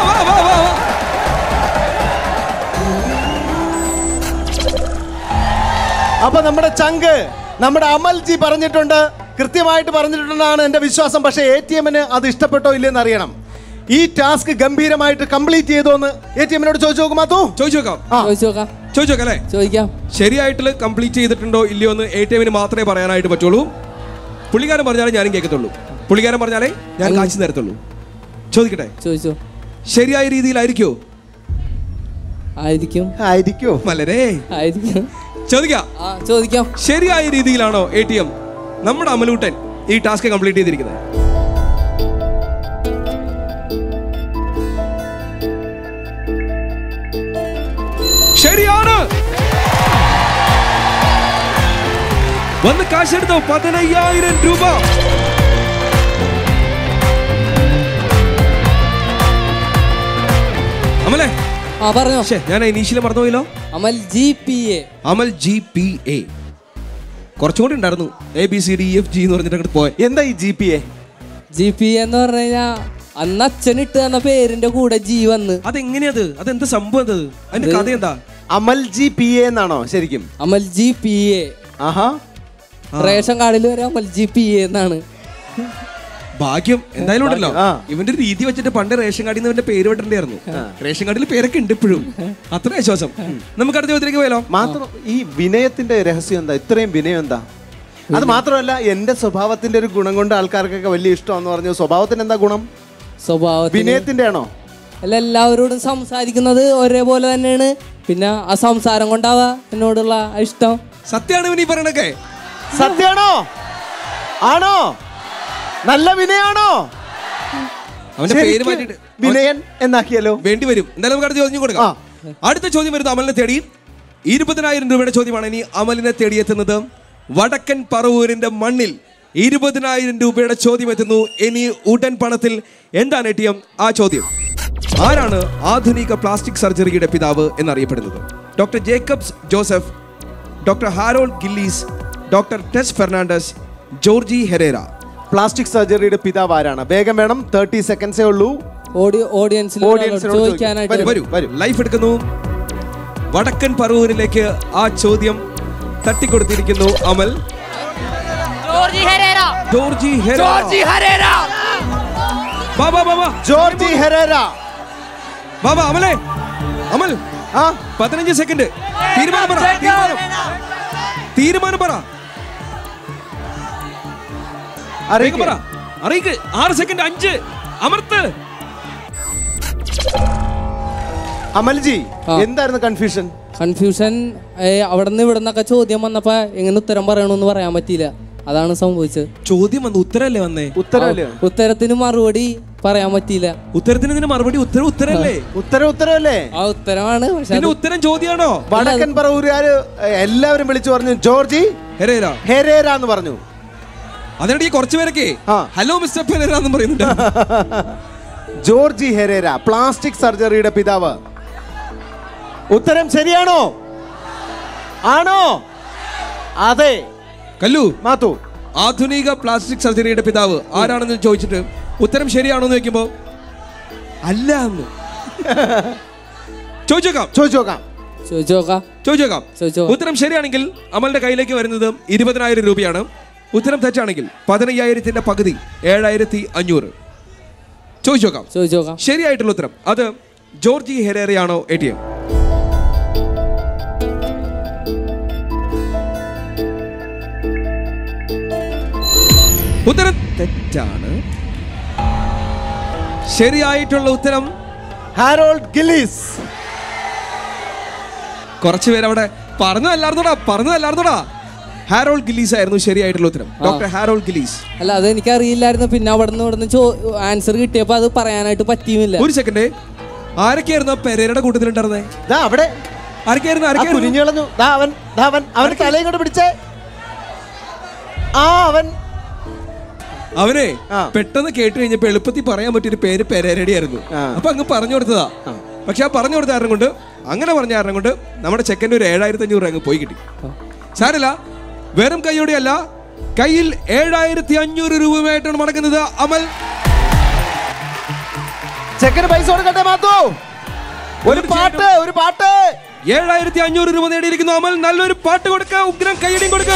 S2: അപ്പൊ നമ്മുടെ ചങ്ക് നമ്മുടെ അമൽജി പറഞ്ഞിട്ടുണ്ട്, കൃത്യമായിട്ട് പറഞ്ഞിട്ടുണ്ടെന്നാണ് എന്റെ വിശ്വാസം. പക്ഷെ എ ടി എമ്മിന് അത് ഇഷ്ടപ്പെട്ടോ ഇല്ലെന്ന് അറിയണം. ഈ ടാസ്ക് ഗംഭീരമായിട്ട് കംപ്ലീറ്റ് ചെയ്തോന്ന് എ ടി എമ്മിനോട് ചോദിച്ചു നോക്കും. മാത്തു
S1: ചോദിച്ചോക്കാം ചോദിച്ചോക്കാം അല്ലേ?
S3: ചോദിക്കാം.
S1: ശരിയായിട്ട് കംപ്ലീറ്റ് ചെയ്തിട്ടുണ്ടോ ഇല്ലയോ എന്ന് എ ടി എമ്മിന് മാത്രമേ പറയാനായിട്ട് പറ്റുള്ളൂ. പുള്ളിക്കാരൻ പറഞ്ഞാലേ ഞാനും കേൾക്കത്തുള്ളൂ. പുള്ളിക്കാരൻ പറഞ്ഞാലേ ഞാൻ കാശി തരത്തുള്ളൂ. ചോദിക്കട്ടെ?
S3: ചോദിച്ചോ.
S1: ശരിയായ രീതിയിലായിരിക്കോ?
S3: ആയിരിക്കും.
S2: ആയിരിക്കോ
S1: മലരേ?
S3: ആയിരിക്കും.
S1: ചോദിക്കാം
S3: ചോദിക്കാം.
S1: ശരിയായ രീതിയിലാണോ എ ടി എം നമ്മുടെ അമലൂട്ടൻ ഈ ടാസ്ക് കംപ്ലീറ്റ് ചെയ്തിരിക്കുന്നത്? ശരിയാണ്. വന്ന് കാശെടുത്തോ പതിനയ്യായിരം രൂപ. അമലേ
S3: ആ പറഞ്ഞോ.
S1: ഞാൻ ഇനീഷ്യലി മറന്നുപോയല്ലോ.
S3: Amal G P A.
S1: Amal G P A കുറച്ചും കൂടി ഉണ്ടായിരുന്നു. A B C D F G എന്ന് പറഞ്ഞിട്ട് അങ്ങോട്ട് പോയ.
S2: എന്താ ഈ G P A?
S3: G P A എന്ന് പറഞ്ഞു കഴിഞ്ഞാ അന്ന് അച്ഛനിട്ട് തന്ന പേരിന്റെ കൂടെ ജി വന്ന്.
S1: അതെങ്ങനെയത്? അതെന്താ സംഭവം? അത് അതിന്റെ കഥ എന്താ?
S2: അമൽ ജി പി എ എന്നാണോ ശരിക്കും?
S3: Amal G P A.
S2: ആഹാ.
S3: റേഷൻ കാർഡിൽ വരെ അമൽ ജി പി എ എന്നാണ്.
S1: ഭാഗ്യം എന്തായാലും ഉണ്ടല്ലോ. ഇവന്റെ രീതി വെച്ചിട്ട് പണ്ട് റേഷൻ കാർഡിൽ നിന്ന് ഇവന്റെ പേര് വിടണ്ടായിരുന്നു. റേഷൻ കാർഡിൽ പേരൊക്കെ ഉണ്ട് ഇപ്പോഴും. അത്ര വിശ്വാസം. നമുക്ക് അടുത്ത ചോദ്യത്തിലേക്ക് പോയാലോ?
S2: മാത്രം ഈ വിനയത്തിന്റെ രഹസ്യം എന്താ? ഇത്രയും വിനയം എന്താ? അത് മാത്രമല്ല എന്റെ സ്വഭാവത്തിന്റെ ഒരു ഗുണം കൊണ്ട് ആൾക്കാർക്കൊക്കെ വലിയ ഇഷ്ടമാണെന്ന് പറഞ്ഞു. സ്വഭാവത്തിന് എന്താ ഗുണം?
S3: സ്വഭാവത്തിന്
S2: വിനയത്തിന്റെ ആണോ?
S3: അല്ല, എല്ലാവരോടും സംസാരിക്കുന്നത് ഒരേപോലെ തന്നെയാണ്. പിന്നെ ആ സംസാരം കൊണ്ടാവാ എന്നോടുള്ള ഇഷ്ടം.
S1: സത്യമാണ് ഇവനീ പറയണൊക്കെ?
S2: സത്യാണോ? ആണോ? നല്ല വിനയാണോ?
S1: അവന്റെ പേര് മാറ്റിട്ട്
S2: വിനയൻ എന്നാക്കിയല്ലോ.
S1: വേണ്ടി വരും. എന്തായാലും നമുക്ക് അടുത്ത ചോദ്യം കൊടുക്കാം. അടുത്ത ചോദ്യം വരുന്നത് അമലിനെ തേടി ഇരുപതിനായിരം രൂപയുടെ ചോദ്യമാണ് ഇനി അമലിനെ തേടിയെത്തുന്നത്. വടക്കൻ പറവൂരിന്റെ മണ്ണിൽ ഇരുപതിനായിരം രൂപയുടെ ചോദ്യം എത്തുന്നു. ഇനി ഉടൻ പണത്തിൽ എന്താണ് എ ടി എം? ആ ചോദ്യം: ആരാണ് ആധുനിക പ്ലാസ്റ്റിക് സർജറിയുടെ പിതാവ് എന്നറിയപ്പെടുന്നത്? Doctor Jacobs Joseph, doctor Harold Gillies, doctor Tess Fernandez, Jorge Herrera.
S2: Plastic സർജറിയുടെ പിതാവ് ആരാണ്? വേഗം വേണം, തേർട്ടി സെക്കൻഡ്സേ ഉള്ളൂ.
S1: ലൈഫ് എടുക്കുന്നു. വടക്കൻ പറവൂരിലേക്ക് ആ ചോദ്യം തട്ടിക്കൊടുത്തിരിക്കുന്നു Amal.
S4: Jorge Herrera.
S1: Jorge Herrera.
S4: Jorge Herrera.
S1: ബാബാ ബാബാ
S2: ജോർജി ഹെരേര.
S1: ബാബാ അമലേ, അമൽ ആ പതിനഞ്ച് സെക്കൻഡ്. തീരുമാനം പറ. തീരുമാനം പറ. അറിയിക്ക്. ആറ് സെക്കൻഡ്. അഞ്ച്. അമർത്ത്.
S2: അമൽജി, എന്തായിരുന്നു കൺഫ്യൂഷൻ?
S3: കൺഫ്യൂഷൻ അവിടെ നിന്ന് ഇവിടെ നിന്നൊക്കെ ചോദ്യം വന്നപ്പോ എങ്ങനെ ഉത്തരം പറയണമെന്ന് പറയാൻ പറ്റിയില്ല. അതാണ് സംഭവിച്ചത്.
S1: ചോദ്യം വന്നു, ഉത്തരല്ലേ വന്നേ?
S2: ഉത്തരല്ലേ?
S3: ഉത്തരത്തിന് മറുപടി പറയാൻ പറ്റിയില്ല.
S1: ഉത്തരത്തിന് മറുപടി ഉത്തരം ഉത്തരല്ലേ?
S2: ഉത്തരം ഉത്തരവല്ലേ?
S3: ആ ഉത്തരമാണ്. പക്ഷെ
S1: ഉത്തരം ചോദ്യമാണോ?
S2: വടക്കൻ പറവൂരുകാര് എല്ലാവരും വിളിച്ചു പറഞ്ഞു ജോർജി
S1: ഹെരേര
S2: ഹെരേര എന്ന് പറഞ്ഞു.
S1: അതിനിടയ്ക്ക് കുറച്ചു പേരൊക്കെ ഹലോ മിസ്റ്റർ ഹെരേര എന്ന് പറയുന്നുണ്ട്.
S2: ജോർജി ഹെരേര, പ്ലാസ്റ്റിക് സർജറിയുടെ പിതാവ്. ഉത്തരം ശരിയാണോ? ആണോ? അതെ.
S1: കല്ലു
S2: മാത്തു,
S1: ആധുനിക പ്ലാസ്റ്റിക് സർജറിയുടെ പിതാവ് ആരാണെന്ന് ചോദിച്ചിട്ട് ഉത്തരം ശരിയാണോ എന്ന് ചോദിക്കുമ്പോ അല്ല എന്ന് ചോദിച്ചോക്കാം.
S2: ചോദിച്ചോക്കാം
S3: ചോദിച്ചോക്കാം
S1: ചോദിച്ചോക്കാം ഉത്തരം ശരിയാണെങ്കിൽ അമലിന്റെ കയ്യിലേക്ക് വരുന്നത് ഇരുപതിനായിരം രൂപയാണ്. ഉത്തരം തെറ്റാണെങ്കിൽ പതിനയ്യായിരത്തിന്റെ പകുതി ഏഴായിരത്തി അഞ്ഞൂറ്. ചോദിച്ചോക്കാം.
S3: ചോദിച്ചോക്കാം.
S1: ശരിയായിട്ടുള്ള ഉത്തരം അത് ജോർജി ഹെരേരയാണോ എ ടി എം? ഉത്തരം തെറ്റാണ്. ശരിയായിട്ടുള്ള ഉത്തരം
S2: ഹാരോൾഡ് ഗില്ലീസ്.
S1: കുറച്ചുപേരവിടെ പറഞ്ഞു അല്ലാർന്നോടാ പറഞ്ഞു അല്ലാർന്നോടാ ഹാരോൾഡ് ഗില്ലീസ് ആയിരുന്നു ശരിയായിട്ടുള്ള ഉത്തരം. Doctor Harold Gillies.
S3: അല്ല അത് എനിക്ക് അറിയില്ലായിരുന്നു. പിന്നെ അവിടെ നിന്ന് ഇവിടെ നിന്ന് ആൻസർ കിട്ടിയപ്പോ അത് പറയാനായിട്ട് പറ്റിയുമില്ല.
S1: ഒരു സെക്കൻഡ്, ആരൊക്കെയായിരുന്നു ആ പെരേരയുടെ കൂട്ടത്തിലുണ്ടായിരുന്നേ?
S2: അവിടെ
S1: ആരൊക്കെയായിരുന്നു?
S2: അവൻ തലയും കൊണ്ട് പിടിച്ചേ. ആ അവൻ
S1: അവനെ പെട്ടെന്ന് കേട്ട് കഴിഞ്ഞപ്പോ എളുപ്പത്തിൽ പറയാൻ പറ്റിയൊരു പേര് പെരേരയുടെ ആയിരുന്നു. അപ്പൊ അങ്ങ് പറഞ്ഞു കൊടുത്തതാ. പക്ഷെ ആ പറഞ്ഞു കൊടുത്ത കാരണം കൊണ്ട്, അങ്ങനെ പറഞ്ഞ കാരണം കൊണ്ട് നമ്മുടെ ചെക്കൻ്റെ ഒരു ഏഴായിരത്തി അഞ്ഞൂറ് അങ്ങ് പോയി കിട്ടി. സാരല്ല, വെറും കൈയോടെ അല്ല, കയ്യിൽ ഏഴായിരത്തി അഞ്ഞൂറ് രൂപയുമായിട്ടാണ് മടങ്ങുന്നത് അമൽ.
S2: ചെക്കന് പൈസ കൊടുക്കട്ടെ മാത്തു. ഒരു പാട്ട് ഒരു പാട്ട്
S1: ഏഴായിരത്തി അഞ്ഞൂറ് രൂപ നേടിയിരിക്കുന്നു അമൽ. നല്ലൊരു പാട്ട് കൊടുക്ക, ഉഗ്രം കൈയടിയും കൊടുക്ക.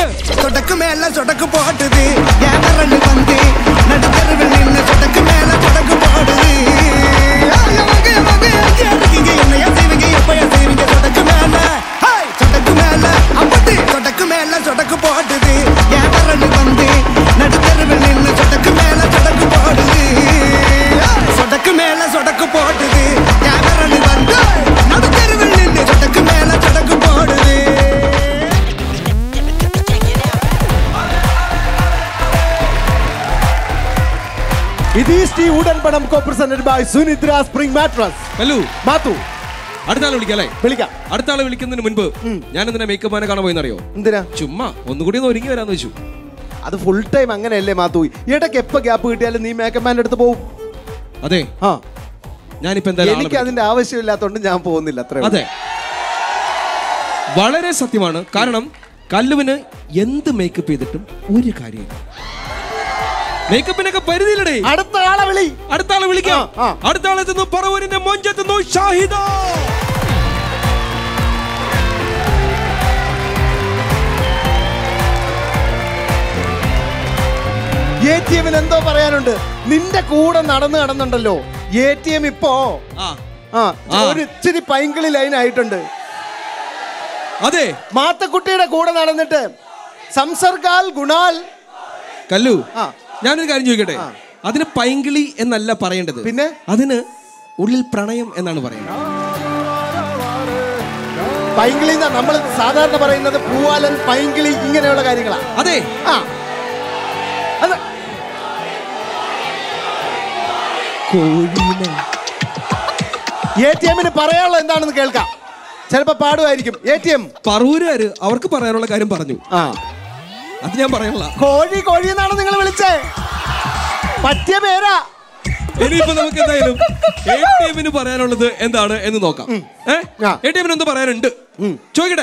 S2: It is the Udan Panam co-presented by Sunitra Spring Mattress.
S1: Hello.
S2: Matu.
S1: അടുത്ത ആളെ വിളിക്കാം അല്ലേ?
S2: വിളിക്കാം.
S1: അടുത്ത ആളെ വിളിക്കുന്നതിന് മുൻപ് ഞാൻ എന്തിനാ മേക്കപ്പ് മാനെ കാണാൻ പോയെന്നറിയോ?
S2: എന്തിനാ?
S1: ചുമ്മാ ഒന്നുകൂടി ഒന്ന് ഒരുങ്ങി വരാന്ന് വെച്ചു.
S2: അത് ഫുൾ ടൈം അങ്ങനെയല്ലേ മാത്തു? ഇടയ്ക്ക് എപ്പോ ഗ്യാപ്പ് കിട്ടിയാലും നീ മേക്കപ്പ് മാൻ്റെ അടുത്ത് പോകും.
S1: അതെ. ആ ഞാനിപ്പോ എന്തായാലും
S2: എനിക്ക് അതിന്റെ ആവശ്യമില്ലാത്തതുകൊണ്ട് ഞാൻ പോകുന്നില്ല. അത്രേ.
S1: അതെ, വളരെ സത്യമാണ്. കാരണം കല്ലുവിന് എന്ത് മേക്കപ്പ് ചെയ്തിട്ടും ഒരു കാര്യമില്ല. മേക്കപ്പിനൊക്കെ പരിധിയിലടേ.
S2: അടുത്ത ആളെ വിളി.
S1: അടുത്ത ആളെ വിളിക്കാം. അടുത്ത ആളെത്തുന്നു പറവൂരിന്റെ മൊഞ്ചെത്തുന്നു ഷാഹിദ.
S2: എ ടി എമ്മിന് എന്തോ പറയാനുണ്ട്. നിന്റെ കൂടെ നടന്ന് നടന്നുണ്ടല്ലോ എ ടി എം ഇപ്പോ ഒരു ഇച്ചിരി പൈങ്കിളി ലൈൻ ആയിട്ടുണ്ട്.
S1: അതെ,
S2: മാത്തക്കുട്ടിയുടെ കൂടെ നടന്നിട്ട് സംസർഗാൽ ഗുണാൽ.
S1: കല്ലു, ഞാനൊരു കാര്യം ചോദിക്കട്ടെ. അതിന് പൈങ്കിളി എന്നല്ല പറയേണ്ടത്, പിന്നെ അതിന് ഉള്ളിൽ പ്രണയം എന്നാണ് പറയുന്നത്.
S2: പൈങ്കിളി നമ്മൾ സാധാരണ പറയുന്നത് പൂവാലൻ, പൈങ്കിളി ഇങ്ങനെയുള്ള കാര്യങ്ങളാണ്.
S1: അതെ.
S2: ആ എ ടി എമ്മിന് പറയാനുള്ള എന്താണെന്ന് കേൾക്കാം. ചിലപ്പോ പാടുമായിരിക്കും. എ ടി എം
S1: പറവൂരുകാര് അവർക്ക് പറയാനുള്ള കാര്യം പറഞ്ഞു. ആ അത് ഞാൻ പറയാനുള്ള.
S2: കോഴി കോഴി എന്നാണ് നിങ്ങൾ വിളിച്ചേ. പറ്റിയ പേരാ.
S1: ഇനിയിപ്പോ നമുക്ക് എന്തായാലും എ ടി എമ്മിന് പറയാനുള്ളത് എന്താണ് എന്ന് നോക്കാം. ഏഹ് എ ടി എമ്മിന് എന്താ പറയാനുണ്ട് ചോദിക്കട്ടെ.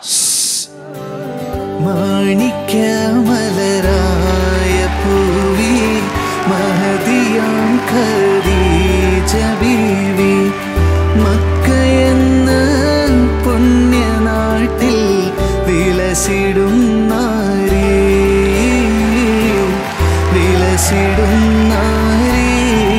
S5: മാണിക്യമലരായ പൂവി മഹദിയാം ഖദീജ ബീവി മക്കയെന്ന പുണ്യനാട്ടിൽ വിലസിടും നാരി വിലസിടും നാരി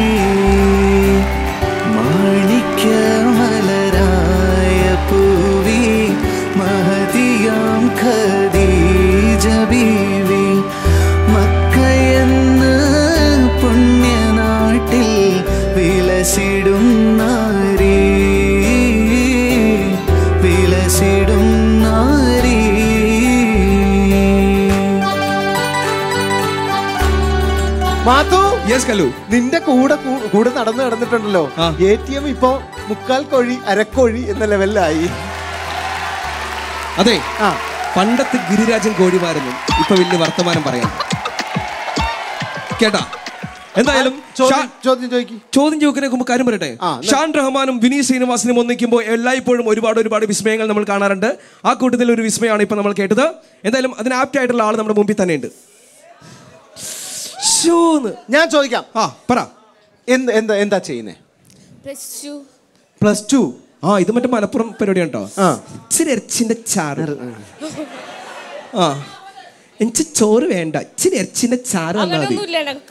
S5: മാണിക്യമലരായ പൂവി മഹദിയാം ഖദീജ ബീവി മക്കയെന്ന പുണ്യനാട്ടിൽ വിലസിടും നാരി വിലസിടും നാരി.
S2: മാത്തു,
S1: കല്ലു,
S2: നിന്റെ കൂടെ കൂടെ നടന്ന് നടന്നിട്ടുണ്ടല്ലോ എ ടി എം ഇപ്പൊ മുക്കാൽ കോഴി അരക്കോഴി എന്ന ലെവലിലായി.
S1: അതെ, പണ്ടത്തെ ഗിരിരാജൻ കോഴിമാരൊന്നും ഇപ്പൊ വലിയ വർത്തമാനം പറയാം. കേട്ടാ? എന്തായാലും ചോദ്യം ചോദിക്കുന്നതിന് മുമ്പ് കാര്യം പറയട്ടെ. ഷാൻ റഹ്മാനും വിനീത് ശ്രീനിവാസനും ഒന്നിക്കുമ്പോൾ എല്ലായ്പ്പോഴും ഒരുപാട് ഒരുപാട് വിസ്മയങ്ങൾ നമ്മൾ കാണാറുണ്ട്. ആ കൂട്ടത്തിൽ ഒരു വിസ്മയമാണ് ഇപ്പൊ നമ്മൾ കേട്ടത്. എന്തായാലും അതിന് ആപ്റ്റ് ആയിട്ടുള്ള ആൾ നമ്മുടെ മുമ്പിൽ തന്നെ ഉണ്ട്.
S2: ഞാൻ ചോദിക്കാം.
S1: ആ പറ.
S2: എന്ത് എന്താ എന്താ ചെയ്യുന്നേ?
S4: Plus
S2: plus two.
S1: ആ ഇത് മറ്റേ മലപ്പുറം പരിപാടിയാണ് കേട്ടോ. ഇച്ചിരി ഇറച്ചിന്റെ ചാറ്. ആ എനിക്ക് ചോറ് വേണ്ട, ഇച്ചിരി ഇറച്ചിന്റെ ചാറ് തന്നാ മതി.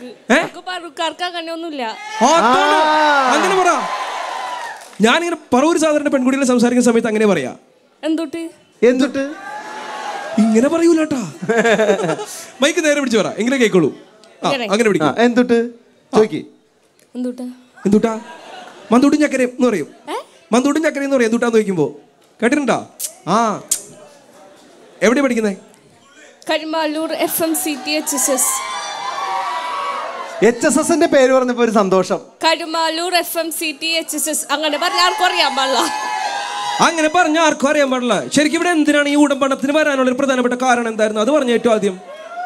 S1: അങ്ങനെ പറ. ഞാനിങ്ങനെ പറവൂർ സാധാരണ പെൺകുട്ടികളെ സംസാരിക്കുന്ന സമയത്ത് അങ്ങനെ പറയാ.
S4: എന്തുട്ട്
S2: എന്തുട്ട്
S1: ഇങ്ങനെ പറയൂലട്ടാ. മൈക്ക് നേരെ പിടിച്ചു പറ, എങ്ങനെ കേൾക്കുള്ളൂ. അങ്ങനെ പിടിക്കും.
S2: എന്തുട്ട് ചോദിക്ക്.
S1: എന്തുട്ടാ? മന്തൂട്ടും ചക്കരയും എന്ന് പറയും. മന്തൂട്ടും ചക്കരയും എന്ന് പറയും എന്തുട്ടാന്ന് ചോദിക്കുമ്പോ. കേട്ടിട്ടുണ്ടോ? ആ എവിടെ പഠിക്കുന്നേ?
S4: Karumaloor F M C T H S S.
S2: H S എസിന്റെ പേര് പറഞ്ഞപ്പോ ഒരു സന്തോഷം.
S4: Karumaloor F M C T H S S. അങ്ങനെ പറഞ്ഞ ആർക്കും അറിയാൻ പാടില്ല.
S1: അങ്ങനെ പറഞ്ഞ ആർക്കും അറിയാൻ പാടില്ല. ശരിക്കും ഇവിടെ എന്തിനാണ് ഈ ഉടൻ പണത്തിന് വരാനുള്ള ഒരു പ്രധാനപ്പെട്ട കാരണം എന്തായിരുന്നു? അത് പറഞ്ഞ ഏറ്റവും ആദ്യം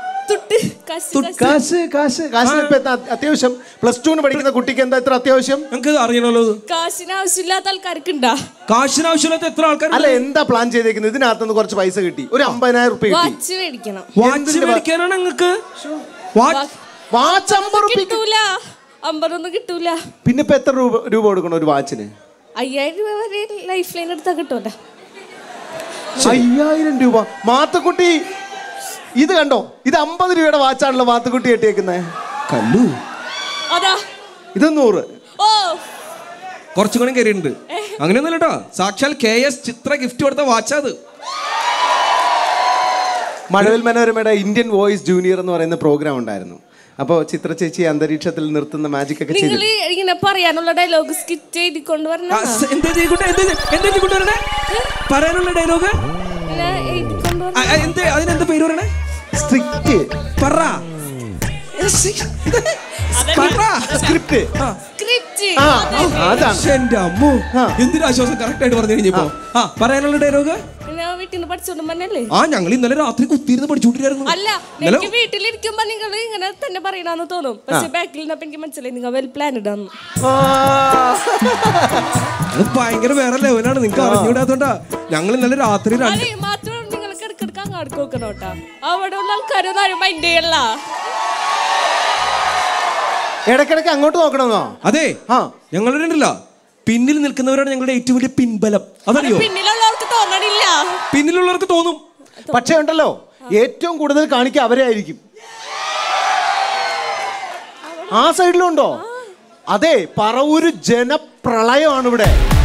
S2: കാശ് കാശ് കാശിന് അത്യാവശ്യം. പ്ലസ് ടുന് പഠിക്കുന്ന കുട്ടിക്ക് എന്താ ഇത്ര അത്യാവശ്യം?
S1: നിങ്ങൾക്ക് അറിയണല്ലോ.
S4: കാശിന് ആവശ്യമില്ലാത്ത ആൾക്കാർക്ക് ഉണ്ടാ.
S1: കാശിന് ആവശ്യമില്ലാത്ത എത്ര ആൾക്കാർ?
S2: അല്ല, എന്താ പ്ലാൻ ചെയ്തേക്കുന്നത്? ഇതിനകത്തുനിന്ന് കുറച്ച് പൈസ കിട്ടി, ഒരു അമ്പതിനായിരം റുപ്യ
S4: വാച്ച് മേടിക്കണം.
S1: വാച്ച് മേടിക്കാനാണ് നിങ്ങൾക്ക്?
S2: വാച്ച് അമ്പത്
S4: കിട്ടൂല, അമ്പതൊന്നും കിട്ടൂല.
S2: പിന്നെ ഇപ്പൊ എത്ര രൂപ രൂപ കൊടുക്കണം ഒരു വാച്ചിന്?
S4: അയ്യായിരം രൂപ വരെ ലൈഫ് ലൈൻ എടുത്താൽ കിട്ടൂല.
S2: അയ്യായിരം രൂപ. മാത്തുക്കുട്ടി ഇത് കണ്ടോ, ഇത് അമ്പത് രൂപയുടെ വാച്ചാണല്ലോ മാത്തുക്കുട്ടി കെട്ടിയേക്കുന്നത്. കല്ലു
S4: അതാ
S2: ഇത് നൂറ്.
S4: ഓ
S1: കുറച്ചും കൂടി കയറിയിട്ടുണ്ട്. അങ്ങനെയൊന്നുമല്ല കേട്ടോ, സാക്ഷാൽ കെ എസ് ചിത്ര ഗിഫ്റ്റ് കൊടുത്ത വാച്ചാത്.
S2: മഴവിൽ മനോരമയുടെ ഇന്ത്യൻ വോയിസ് ജൂനിയർ എന്ന് പറയുന്ന പ്രോഗ്രാം ഉണ്ടായിരുന്നു. അപ്പോൾ ചിത്ര ചേച്ചി അന്തരീക്ഷത്തിൽ നിർത്തുന്ന മാജിക് ഒക്കെ ചെയ്തു.
S4: ഇങ്ങനെ പറയാനുള്ള ഡയലോഗ് സ്കിറ്റ് ചെയ്ത് കൊണ്ടുവരണം.
S1: പറയാനുള്ള ഡയലോഗ് അതിനെന്താ പേര് പറയണേ?
S2: സ്ട്രിക്റ്റ് പറ.
S1: എന്തിനാശ്വാസം കറക്റ്റ് ആയിട്ട് പറഞ്ഞു കഴിഞ്ഞപ്പോ. ആ പറയാനുള്ള ഡയലോഗ്
S4: ആ
S1: ഞങ്ങൾ ഇന്നലെ രാത്രി കുത്തിയിരുന്ന് പഠിച്ചുകൊണ്ടിരിക്കുന്നു.
S4: അല്ല, എനിക്ക് വീട്ടിലിരിക്കുമ്പോ നിങ്ങൾ ഇങ്ങനെ തന്നെ പറയണമെന്ന് തോന്നും. പക്ഷെ ബാക്കിൽ നിന്നപ്പോ എനിക്ക് മനസ്സിലായി നിങ്ങൾ വെൽ പ്ലാൻ ഇടാന്ന്.
S1: അത് ഭയങ്കര വേറെ ലെവലാണ്. നിങ്ങൾക്ക് അറിഞ്ഞുകൂടാത്തോണ്ടാ ഞങ്ങൾ ഇന്നലെ രാത്രി
S4: മാത്രം നിങ്ങൾക്ക് ഇടക്കിടക്ക് അങ്ങാട് നോക്കണോട്ടാ. അവിടെ ഉള്ള ആൾക്കാരൊന്നും ആരും മൈൻഡ് ചെയ്യല്ല.
S2: ഇടക്കിടക്ക് അങ്ങോട്ട് നോക്കണമെന്നോ?
S1: അതെ, ആ ഞങ്ങളുടെ ഉണ്ടല്ലോ പിന്നിൽ നിൽക്കുന്നവരാണ് ഞങ്ങളുടെ ഏറ്റവും വലിയ പിൻബലം. അതറിയോ?
S4: പിന്നിലുള്ളവർക്ക് തോന്നണില്ല.
S1: പിന്നിലുള്ളവർക്ക് തോന്നും.
S2: പക്ഷേ ഉണ്ടല്ലോ, ഏറ്റവും കൂടുതൽ കാണിക്കുക അവരെ ആയിരിക്കും. ആ സൈഡിലുണ്ടോ? അതെ, പറവൂര് ജനപ്രളയമാണ് ഇവിടെ.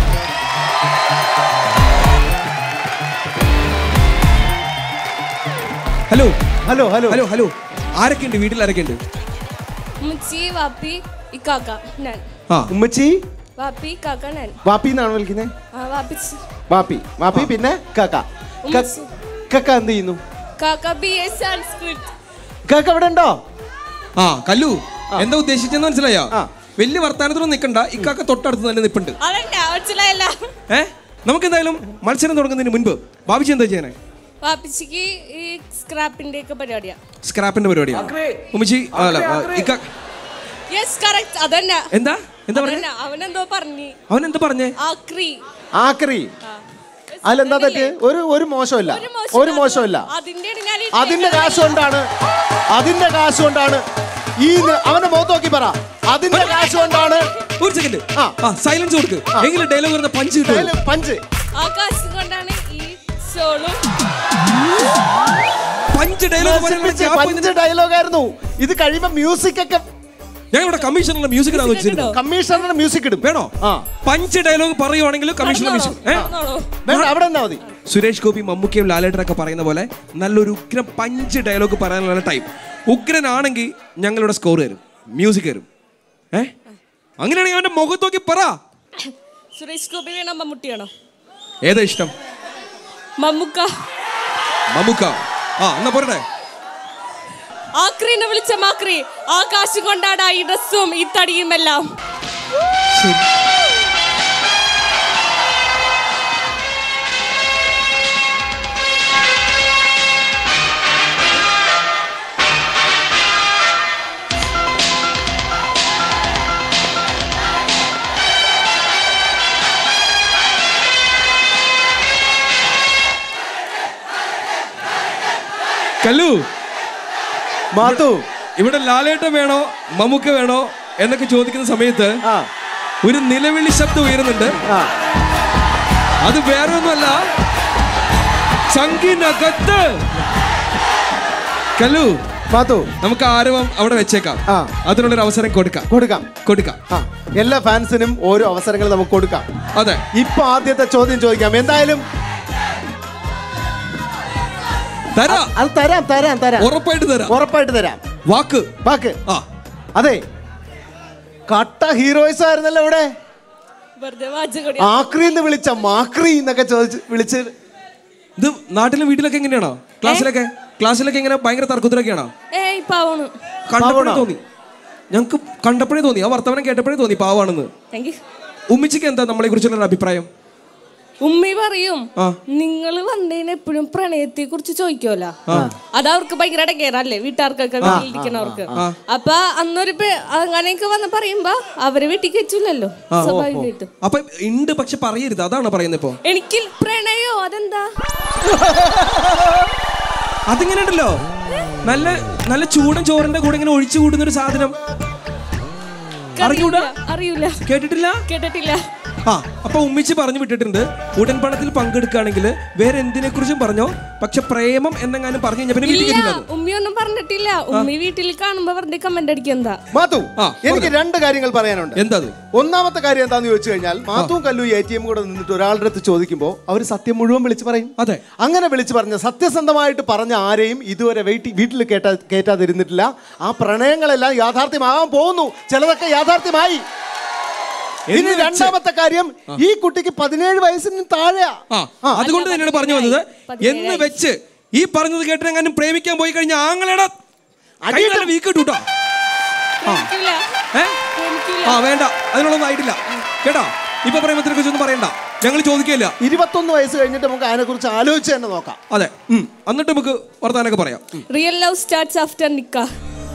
S1: Hello
S2: hello hello
S1: hello hello ആരൊക്കെ ഉണ്ട് വീട്ടിൽ? ആരൊക്കെ ഉണ്ട്?
S4: ഉമ്മച്ചി, വാപ്പി, ഇക്കാക്ക, ഞാൻ.
S2: ആ ഉമ്മച്ചി,
S4: വാപ്പി, കാക്ക, ഞാൻ.
S2: വാപ്പി എന്നാണ് വിളിക്കുന്നത്? വാപ്പി വാപ്പി പിന്നെ കാക്ക. കാക്ക എന്ത് ചെയ്യുന്നു?
S4: കാക്ക ബി എ സംസ്കൃത്.
S2: കാക്ക ഇവിടെ ഉണ്ടോ?
S1: ആ കല്ലു എന്താ ഉദ്ദേശിച്ചെന്ന് മനസ്സിലായോ? വലിയ വർത്താനത്തിനൊന്നും നിൽക്കണ്ട, ഇക്കാക്ക തൊട്ടടുത്ത് തന്നെ നിൽപ്പുണ്ട്. ഏ നമുക്ക് എന്തായാലും മത്സരം തുടങ്ങുന്നതിന് മുൻപ് ബാബിജി എന്താ ചെയ്യണേ?
S4: വാപ്പിച്ചിക്ക് ഈ സ്ക്രാപ്പിന്റെ ഒക്കെ പരിപാടിയാ.
S1: സ്ക്രാപ്പിന്റെ പരിപാടിയാ ഉമ്മച്ചി? എന്താ എന്താ പറഞ്ഞേ?
S4: അവനെന്തോ പറഞ്ഞു.
S1: അവനെന്താ പറഞ്ഞേ?
S4: ആക്രി.
S2: ആക്രി അതിലെന്താ തെറ്റ്? ഒരു ഒരു മോശമല്ല, ഒരു മോശമല്ല. അതിന്റെ കാശ് കൊണ്ടാണ്, അതിന്റെ കാശ് കൊണ്ടാണ് ഈ അവന്റെ മുഖത്ത് നോക്കി പറ. അതിന്റെ കാശ് കൊണ്ടാണ്.
S1: ഒരു സെക്കൻഡ് സൈലൻസ് കൊടുക്ക്. എങ്കിലും ഡയലോഗ് വരുന്ന പഞ്ച് കിട്ടും.
S2: പഞ്ച്
S4: ആ കാശ് കൊണ്ടാണ് ഈ ഷോളും
S1: പഞ്ച് ഡയലോഗ്.
S2: പഞ്ച് ഡയലോഗ് ആയിരുന്നു. ഇത് കഴിയുമ്പോ മ്യൂസിക് ഒക്കെ
S1: ഞങ്ങളുടെ കമ്മീഷണറുടെ മ്യൂസിക്
S2: കമ്മീഷണറുടെ മ്യൂസിക് ഇടും.
S1: വേണോ? പഞ്ച് ഡയലോഗ് പറയുവാണെങ്കിൽ കമ്മീഷണർ മ്യൂസിക്
S2: അവിടെ നിന്നാ മതി.
S1: സുരേഷ് ഗോപി, മമ്മൂക്കയും ലാലേട്ടനൊക്കെ പറയുന്ന പോലെ നല്ലൊരു ഉഗ്രൻ പഞ്ച് ഡയലോഗ് പറയാനുള്ള ടൈം. ഉഗ്രനാണെങ്കിൽ ഞങ്ങളുടെ സ്കോർ തരും, മ്യൂസിക് തരും. ഏ അങ്ങനെയാണെങ്കിൽ അവന്റെ മുഖത്ത് നോക്കി പറ.
S4: സുരേഷ് ഗോപി വേണോ മമ്മൂട്ടി വേണോ?
S1: ഏതാ ഇഷ്ടം?
S4: മമ്മൂക്ക.
S1: മമ്മൂക്ക. ആ എന്നാ പോരട്ടെ.
S4: ആക്രീനെ വിളിച്ച മാക്രി, ആ കാശ് കൊണ്ടാടാ ഈ ഡ്രസ്സും ഈ തടിയും എല്ലാം.
S1: കല്ലു,
S2: മാത്തു,
S1: ഇവിടെ ലാലേട്ടൻ വേണോ മമ്മൂക്ക വേണോ എന്നൊക്കെ ചോദിക്കുന്ന സമയത്ത് ഒരു നിലവിളി ശബ്ദം ഉയരുന്നുണ്ട്. അത് വേറെ ഒന്നുമല്ല, ചങ്കിനകത്ത്. കല്ലു,
S2: മാത്തു,
S1: നമുക്ക് ആരവം അവിടെ വെച്ചേക്കാം. അതിനുള്ളൊരു അവസരം കൊടുക്കാം
S2: കൊടുക്കാം
S1: കൊടുക്കാം
S2: എല്ലാ ഫാൻസിനും ഓരോ അവസരങ്ങൾ നമുക്ക് കൊടുക്കാം.
S1: അതെ,
S2: ഇപ്പൊ ആദ്യത്തെ ചോദ്യം ചോദിക്കാം. എന്തായാലും
S1: തരാം.
S2: അത് തരാം തരാം തരാം
S1: ഉറപ്പായിട്ട് തരാം,
S2: ഉറപ്പായിട്ട് തരാം.
S1: വാക്ക്
S2: വാക്ക്. ആ അതെ, കട്ട ഹീറോയിസ് ആയിരുന്നല്ലോ ഇവിടെ. ആക്രീന്ന് വിളിച്ച മാക്രി എന്നൊക്കെ ചോദിച്ച് വിളിച്ച്.
S1: ഇത് നാട്ടിലും വീട്ടിലൊക്കെ എങ്ങനെയാണോ? ക്ലാസ്സിലൊക്കെ ക്ലാസ്സിലൊക്കെ ഇങ്ങനെ ഭയങ്കര തർക്കത്തിലൊക്കെയാണോ?
S4: ഏയ് പാവാണ്.
S1: കണ്ടപ്പോഴേ തോന്നി, ഞങ്ങൾക്ക് കണ്ടപ്പോഴേ തോന്നി, ആ വർത്തമാനം കേട്ടപ്പോഴേ തോന്നി പാവാണെന്ന്. ഉമ്മിച്ചിക്ക് എന്താ നമ്മളെ കുറിച്ചുള്ള അഭിപ്രായം?
S4: ഉമ്മി പറയും, നിങ്ങൾ വന്നതിന് എപ്പോഴും പ്രണയത്തെ കുറിച്ച് ചോദിക്കുമല്ലോ, അത് അവർക്ക് ഭയങ്കര ഇടങ്ങേറല്ലേ വീട്ടുകാർക്കൊക്കെ വീട്ടിലിരിക്കണവർക്ക്. അപ്പൊ അന്നൊരു അങ്ങനെയൊക്കെ വന്ന് പറയുമ്പോ അവര് വീട്ടിൽ വെച്ചില്ലല്ലോ സ്വാഭാവികമായിട്ടും.
S1: അപ്പൊ ഉണ്ട്, പക്ഷെ പറയരുത്, അതാണ് പറയുന്നത്. ഇപ്പൊ
S4: എനിക്ക് പ്രണയോ അതെന്താ?
S1: അതിങ്ങനെ ഉണ്ടല്ലോ, നല്ല നല്ല ചൂടൻ ചോറിന്റെ കൂടെ ഇങ്ങനെ ഒഴിച്ചു കൂടുന്ന ഒരു സാധനം. അറിയൂല?
S4: അറിയൂല.
S1: കേട്ടിട്ടില്ല?
S4: കേട്ടിട്ടില്ല.
S1: ആ, അപ്പൊ ഉമ്മിച്ച് പറഞ്ഞു വിട്ടിട്ടുണ്ട്, ഉടൻ പണത്തിൽ പങ്കെടുക്കുകയാണെങ്കിൽ വേറെ എന്തിനെ കുറിച്ചും പറഞ്ഞോ, പക്ഷെ പ്രേമം എന്നെങ്ങാനും പറഞ്ഞു കഴിഞ്ഞാൽ
S4: ഉമ്മിയൊന്നും പറഞ്ഞിട്ടില്ല. ഉമ്മി വീട്ടിൽ കാണുമ്പോ വെറുതെ കമന്റ് അടിക്കെന്താ.
S2: മാത്തു, എനിക്ക് രണ്ട് കാര്യങ്ങൾ പറയാനുണ്ട്.
S1: എന്താ?
S2: ഒന്നാമത്തെ കാര്യം എന്താന്ന് ചോദിച്ചു കഴിഞ്ഞാൽ, മാത്തുവും കല്ലു എ ടി എം കൂടെ നിന്നിട്ട് ഒരാളുടെ അടുത്ത് ചോദിക്കുമ്പോൾ അവർ സത്യം മുഴുവൻ വിളിച്ചു പറയും.
S1: അതെ,
S2: അങ്ങനെ വിളിച്ചു പറഞ്ഞ സത്യസന്ധമായിട്ട് പറഞ്ഞ ആരെയും ഇതുവരെ വീട്ടിൽ കേട്ടാ കേട്ടാതിരുന്നിട്ടില്ല. ആ പ്രണയങ്ങളെല്ലാം യാഥാർത്ഥ്യമാകാൻ പോകുന്നു, ചിലതൊക്കെ യാഥാർത്ഥ്യമായി. ഇനി രണ്ടാമത്തെ കാര്യം, ഈ കുട്ടിക്ക് പതിനേഴ് വയസ്സിന് താഴെയാ.
S1: അതുകൊണ്ട് തന്നെയാണ് പറഞ്ഞു വന്നത്, എന്ന് വെച്ച് ഈ പറഞ്ഞത് കേട്ടെങ്ങാനും പ്രേമിക്കാൻ പോയി കഴിഞ്ഞാൽ ആങ്ങളെടാ വീക്ക് കിട്ടൂട്ടോ. ആ വേണ്ട, അതിനുള്ളൊന്നും ആയിട്ടില്ല കേട്ടോ. ഇപ്പൊ പ്രേമത്തിനെ കുറിച്ചൊന്നും പറയണ്ട, ഞങ്ങൾ ചോദിക്കില്ല.
S2: ഇരുപത്തൊന്ന് വയസ്സ് കഴിഞ്ഞിട്ട് നമുക്ക് അതിനെ കുറിച്ച് ആലോചിച്ച് തന്നെ നോക്കാം.
S1: അതെ, എന്നിട്ട് നമുക്ക് വർത്താനൊക്കെ പറയാം.
S4: റിയൽ ലവ് സ്റ്റാർട്ട്സ് ആഫ്റ്റർ നിക്കാഹ്.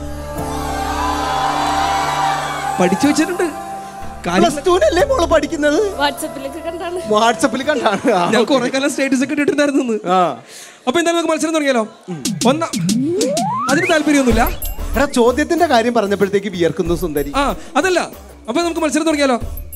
S1: പഠിച്ചു വെച്ചിട്ടുണ്ട്.
S2: പഠിക്കുന്നത് വാട്സപ്പിൽ കണ്ടാണ്.
S1: ഞാൻ കുറെ കാലം സ്റ്റേറ്റസ് ഒക്കെ ഇട്ടിട്ടുണ്ടായിരുന്നു. അപ്പൊ എന്തായാലും നമുക്ക് മത്സരം തുടങ്ങിയാലോ? ഒന്നാ അതിന് താല്പര്യമൊന്നുമില്ല.
S2: എടാ, ചോദ്യത്തിന്റെ കാര്യം പറഞ്ഞപ്പോഴത്തേക്ക് വിയർക്കുന്നു സുന്ദരി.
S1: ആ അതല്ല, അപ്പൊ നമുക്ക് മത്സരം തുടങ്ങിയാലോ?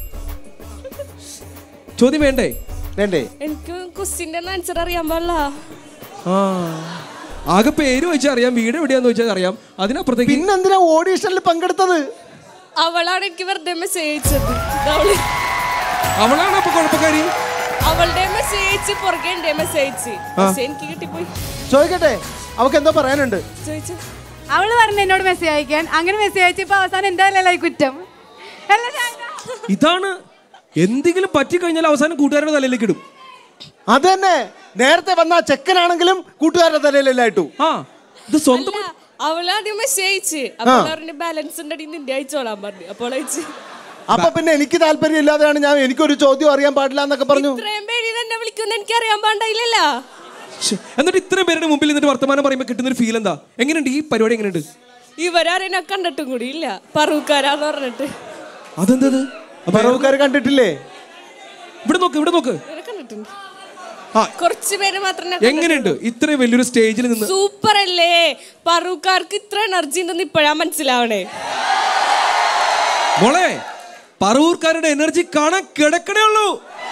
S1: ചോദ്യം വേണ്ടേ?
S2: വേണ്ടേ?
S4: എനിക്ക് ക്വസ്റ്റ്യന്റെ ആൻസർ അറിയാൻ പാടില്ല.
S1: ആ, ആകെ പേര് ചോദിച്ചാൽ അറിയാം, വീട് എവിടെയാന്ന് ചോദിച്ചാൽ അറിയാം, അതിനപ്പുറത്തേക്ക്
S2: പിന്നെന്തിനാ ഓഡീഷനിൽ പങ്കെടുത്തത്?
S4: അവളാണ് എനിക്ക് വെറുതെ മെസ്സേജ് അയച്ചത്.
S1: അവളാണ് അപ്പൊ കുഴപ്പക്കാരി.
S4: അവളുടെ മെസ്സേജ് പുറകെ എന്റെ മെസ്സേജ് എനിക്ക് കിട്ടിപ്പോയി.
S2: ചോദിക്കട്ടെ, അവക്ക് എന്തോ പറയാനുണ്ട്.
S6: അവള് പറഞ്ഞു എന്നോട് മെസ്സേജ് അയക്കാൻ. അങ്ങനെ മെസ്സേജ് അയച്ചപ്പോ അവസാനം എന്റെ അല്ലല്ലോ കുറ്റം.
S1: ഇതാണ്, എന്തെങ്കിലും പറ്റിക്കഴിഞ്ഞാൽ അവസാനം കൂട്ടുകാരുടെ തലയിലേക്ക് ഇടും.
S2: അത് തന്നെ, നേരത്തെ വന്ന ചെക്കനാണെങ്കിലും കൂട്ടുകാരുടെ തലയിലല്ലായിട്ടു.
S1: ആ, ഇത് സ്വന്തം.
S4: അവളാദ്യം മെസ്സേജ് അയച്ചു, ബാലൻസ് നിന്റെ അയച്ചോളാൻ പറഞ്ഞു. അപ്പോൾ അയച്ചു.
S2: അപ്പൊ പിന്നെ എനിക്ക് താല്പര്യം ഇല്ലാതെയാണ് ഞാൻ എനിക്കൊരു ചോദ്യം അറിയാൻ പാടില്ല എന്നൊക്കെ പറഞ്ഞു.
S4: ഇത്രയും പേര് തന്നെ വിളിക്കുന്ന എനിക്ക് അറിയാൻ പാടില്ലല്ലോ.
S1: എന്നിട്ട് ഇത്രയും പേരുടെ മുമ്പിൽ നിന്നിട്ട് വർത്തമാനം പറയുമ്പോൾ കിട്ടുന്ന ഒരു ഫീൽ എന്താ? എങ്ങനെയുണ്ട് ഈ പരിപാടി? എങ്ങനെയുണ്ട്?
S4: ഇവരാരെ കണ്ടിട്ടും കൂടി ഇല്ല, പറൂക്കാരാന്ന് പറഞ്ഞിട്ട്.
S1: അതെന്തത്?
S2: പറൂക്കാര് കണ്ടിട്ടില്ലേ?
S1: ഇവിടെ നോക്ക്, ഇവിടെ നോക്ക്.
S4: കണ്ടിട്ടുണ്ട്, കുറച്ച് പേര് മാത്രമേ.
S1: എങ്ങനെയുണ്ട് ഇത്രയും വലിയൊരു സ്റ്റേജിൽ നിന്ന്?
S4: സൂപ്പർ അല്ലേ? പറൂക്കാർക്ക് ഇത്ര എനർജി ഉണ്ടെന്ന് ഇപ്പോഴാ മനസ്സിലാവണേ.
S1: മോളെ, പറൂർക്കാരുടെ എനർജി കാണാൻ കിടക്കണേ ഉള്ളൂ.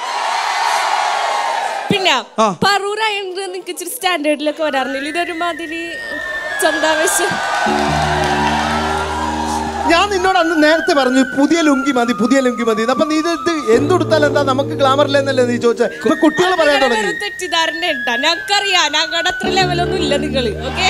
S4: പിന്നെ പറൂരായത് നിനക്ക് ഇച്ചിരി സ്റ്റാൻഡേർഡിലൊക്കെ വരാറില്ല. ഇതൊരു മാതിരി ചന്താവേശം.
S2: ഞാൻ നിന്നോട് അന്ന് നേരത്തെ പറഞ്ഞു പുതിയ ലുങ്കി മതി, പുതിയ ലുങ്കി മതി. അപ്പൊ നീ ഇത് എന്തുടുത്താൽ എന്താ നമുക്ക് ഗ്ലാമറില്ലെന്നല്ലേ നീ ചോദിച്ചത്? ഇപ്പൊ കുട്ടികൾ പറയാൻ തുടങ്ങി.
S4: തെറ്റിദ്ധാരണ ഉണ്ടാ, ഞങ്ങൾക്കറിയാം. ഞങ്ങളുടെ അത്ര ലെവലൊന്നും ഇല്ല നിങ്ങള്. ഓക്കെ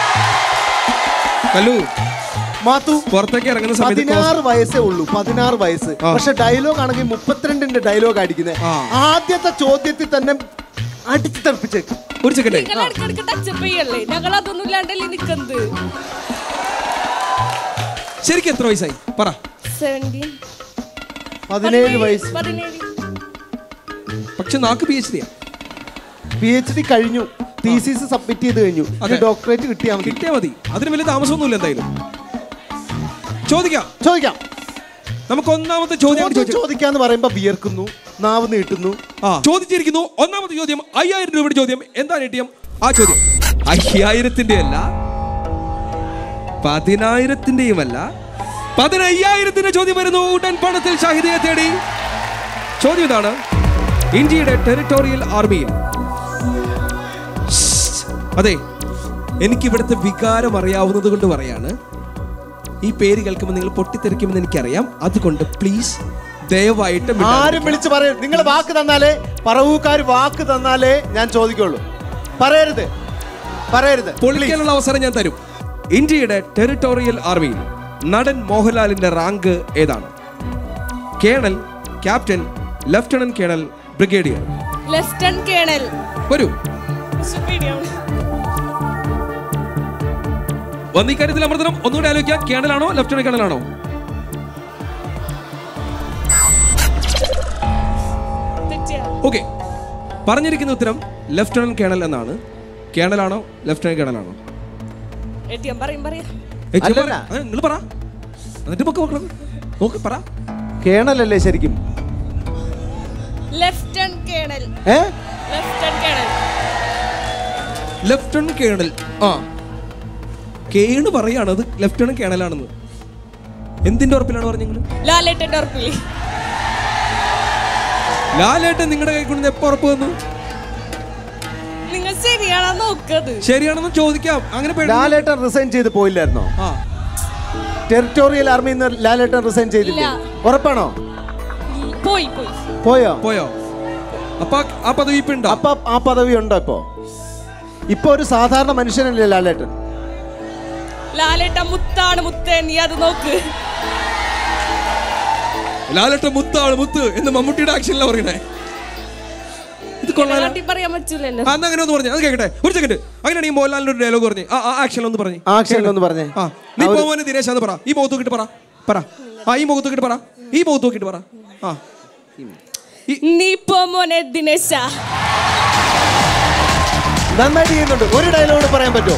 S2: മാത്തു,
S1: പുറത്തേക്ക് ഇറങ്ങുന്ന സമയത്ത്
S2: പതിനാറ് വയസ്സേ ഉള്ളൂ, പതിനാറ് വയസ്സ്. പക്ഷെ ഡയലോഗ് ആണെങ്കിൽ മുപ്പത്തിരണ്ടിന്റെ ഡയലോഗ് അടിക്കുന്നത്. ആദ്യത്തെ ചോദ്യത്തിൽ തന്നെ അടിച്ചു തെറിപ്പിച്ചേക്കും.
S1: ഒരു സെക്കൻഡ്,
S4: ഇടയ്ക്കിടയ്ക്ക് ടച്ചപ്പ് ചെയ്യല്ലേ? ഞങ്ങൾ അതൊന്നും ഇല്ലാണ്ടല്ലേ നിക്കുന്നത്.
S1: ശരിക്കും എത്ര വയസ്സായി പറ?
S2: പതിനേഴ് വയസ്സ്.
S1: പക്ഷെ നാക്ക് P H D
S2: P H D കഴിഞ്ഞു, തീസിസ് സബ്മിറ്റ് ചെയ്ത് കഴിഞ്ഞു. ഡോക്ടറേറ്റ് കിട്ടിയാൽ മതി.
S1: കിട്ടിയാൽ മതി, അതിന് വലിയ താമസമൊന്നുമില്ല. എന്തായാലും ചോദിക്കാം
S2: ചോദിക്കാം
S1: നമുക്ക്. ഒന്നാമത്തെ ചോദ്യം
S2: ചോദിക്കാന്ന് പറയുമ്പോ വിയർക്കുന്നു, നാവ് നീട്ടുന്നു.
S1: ആ, ചോദിച്ചിരിക്കുന്നു. ഒന്നാമത്തെ ചോദ്യം അയ്യായിരം രൂപയുടെ ചോദ്യം. എന്താണ് എ ടി എം? ആ ചോദ്യം അയ്യായിരത്തിന്റെ അല്ല, പതിനായിരത്തിന്റെയും അല്ല, പതിനയ്യായിരത്തിന്റെ ചോദ്യം വരുന്നു. ഉടൻ പണത്തിൽ ഷാഹിദയെ തേടി. ചോദ്യം ഇതാണ്: ഇന്ത്യയുടെ ടെറിട്ടോറിയൽ ആർമിയിൽ, അതെ, എനിക്ക് ഇവിടുത്തെ വികാരം അറിയാവുന്നത് കൊണ്ട് പറയാണ്, ഈ പേര് കേൾക്കുമ്പോൾ നിങ്ങൾ പൊട്ടിത്തെറിക്കുമെന്ന് എനിക്കറിയാം. അതുകൊണ്ട് പ്ലീസ് ദയവായിട്ട്
S2: ആരും വിളിച്ച് പറയരുത്. നിങ്ങൾ വാക്ക് തന്നാലേ, പറവൂക്കാർ വാക്ക് തന്നാലേ ഞാൻ ചോദിക്കുള്ളൂ. പറയരുത്, പറയരുത്.
S1: പൊളിക്കാനുള്ള അവസരം ഞാൻ തരും. ഇന്ത്യയുടെ ടെറിട്ടോറിയൽ ആർമിയിൽ നടൻ മോഹൻലാലിന്റെ റാങ്ക് ഏതാണ്? Colonel, captain, lieutenant colonel, brigadier?
S4: Lieutenant colonel.
S1: വരൂ. വന്ന ഇക്കാര്യത്തിൽ അമർത്തനം ഒന്നുകൂടി ആലോചിക്കാം. കേണലാണോ ലെഫ്റ്റനന്റ് കേണലാണോ? ഓക്കെ, പറഞ്ഞിരിക്കുന്ന ഉത്തരം ലെഫ്റ്റനന്റ് കേണൽ എന്നാണ്. കേണലാണോ ലെഫ്റ്റനന്റ് കേണലാണോ? നിങ്ങൾ പറ, എന്നിട്ട് നോക്ക് പറ.
S2: കേണലല്ലേ ശരിക്കും?
S4: Lieutenant colonel.
S2: ഏ
S4: ലെഫ്റ്റനന്റ് കേണൽ.
S1: Lieutenant colonel. ആ, കേണ് പറയാണ് അത് ലെഫ്റ്റനന്റ് കേണലാണെന്ന്. എന്തിന്റെ ഉറപ്പിലാണ് പറഞ്ഞത്?
S4: ലാലേട്ടന്റെ ഉറപ്പിൽ.
S1: ലാലേട്ടൻ നിങ്ങളുടെ കൈ കൊണ്ട് എപ്പോ ഉറപ്പ് വന്നു?
S4: നിങ്ങൾ ശരിയാണോ നോക്കത്?
S1: ശരിയാണെന്ന് ചോദിക്കാം. അങ്ങനെ
S2: ലാലേട്ടൻ റിസൈൻ ചെയ്ത് പോയില്ലായിരുന്നോ? ടെറിട്ടോറിയൽ ആർമിയിൽ നിന്ന് ലാലേട്ടൻ റിസൈൻ ചെയ്തില്ല. ഉറപ്പാണോ?
S4: പോയി പോയി
S2: പോയോ
S1: പോയോ അപ്പൊ ആ പദവി ഇപ്പൊ ഉണ്ടോ?
S2: അപ്പൊ ആ പദവി ഉണ്ടോ? ഇപ്പൊ ഇപ്പൊ ഒരു സാധാരണ മനുഷ്യനല്ലേ ലാലേട്ടൻ?
S4: ലാലേട്ടൻ മുത്താണ് മുത്തേ, നീ അത് നോക്ക്.
S1: ലാലേട്ടൻ മുത്താണ് മുത്ത് എന്ന് മമ്മൂട്ടിയുടെ ആക്ഷനിലാണ് പറയണേ. ഇത്
S4: പറയാൻ പറ്റൂലല്ലോ.
S1: അന്ന് അങ്ങനെ ഒന്ന് പറഞ്ഞു, അത് കേട്ടെ ഒരു സെക്കൻഡ്. അങ്ങനെയാണെങ്കിൽ മോഹൻലാലിന്റെ ഒരു ഡയലോഗ് പറഞ്ഞു, ആ ആക്ഷൻ ഒന്ന് പറഞ്ഞു.
S2: ആക്ഷൻ ഒന്ന് പറഞ്ഞേ.
S1: ആ, നീ പോവാന് ദിനേശ് എന്ന് പറ. ഈ മുഖത്ത് നോക്കിട്ട് പറ പറ ആ ഈ മുഖത്ത് നോക്കിട്ട് പറ ഈ മുഖത്ത് നോക്കിട്ട് പറ. ആ,
S4: നീ പോ മോനെ ദിനേശ.
S2: നന്നായിട്ട് ചെയ്യുന്നുണ്ട്. ഒരു ഡയലോഗ് പറയാൻ പറ്റുമോ?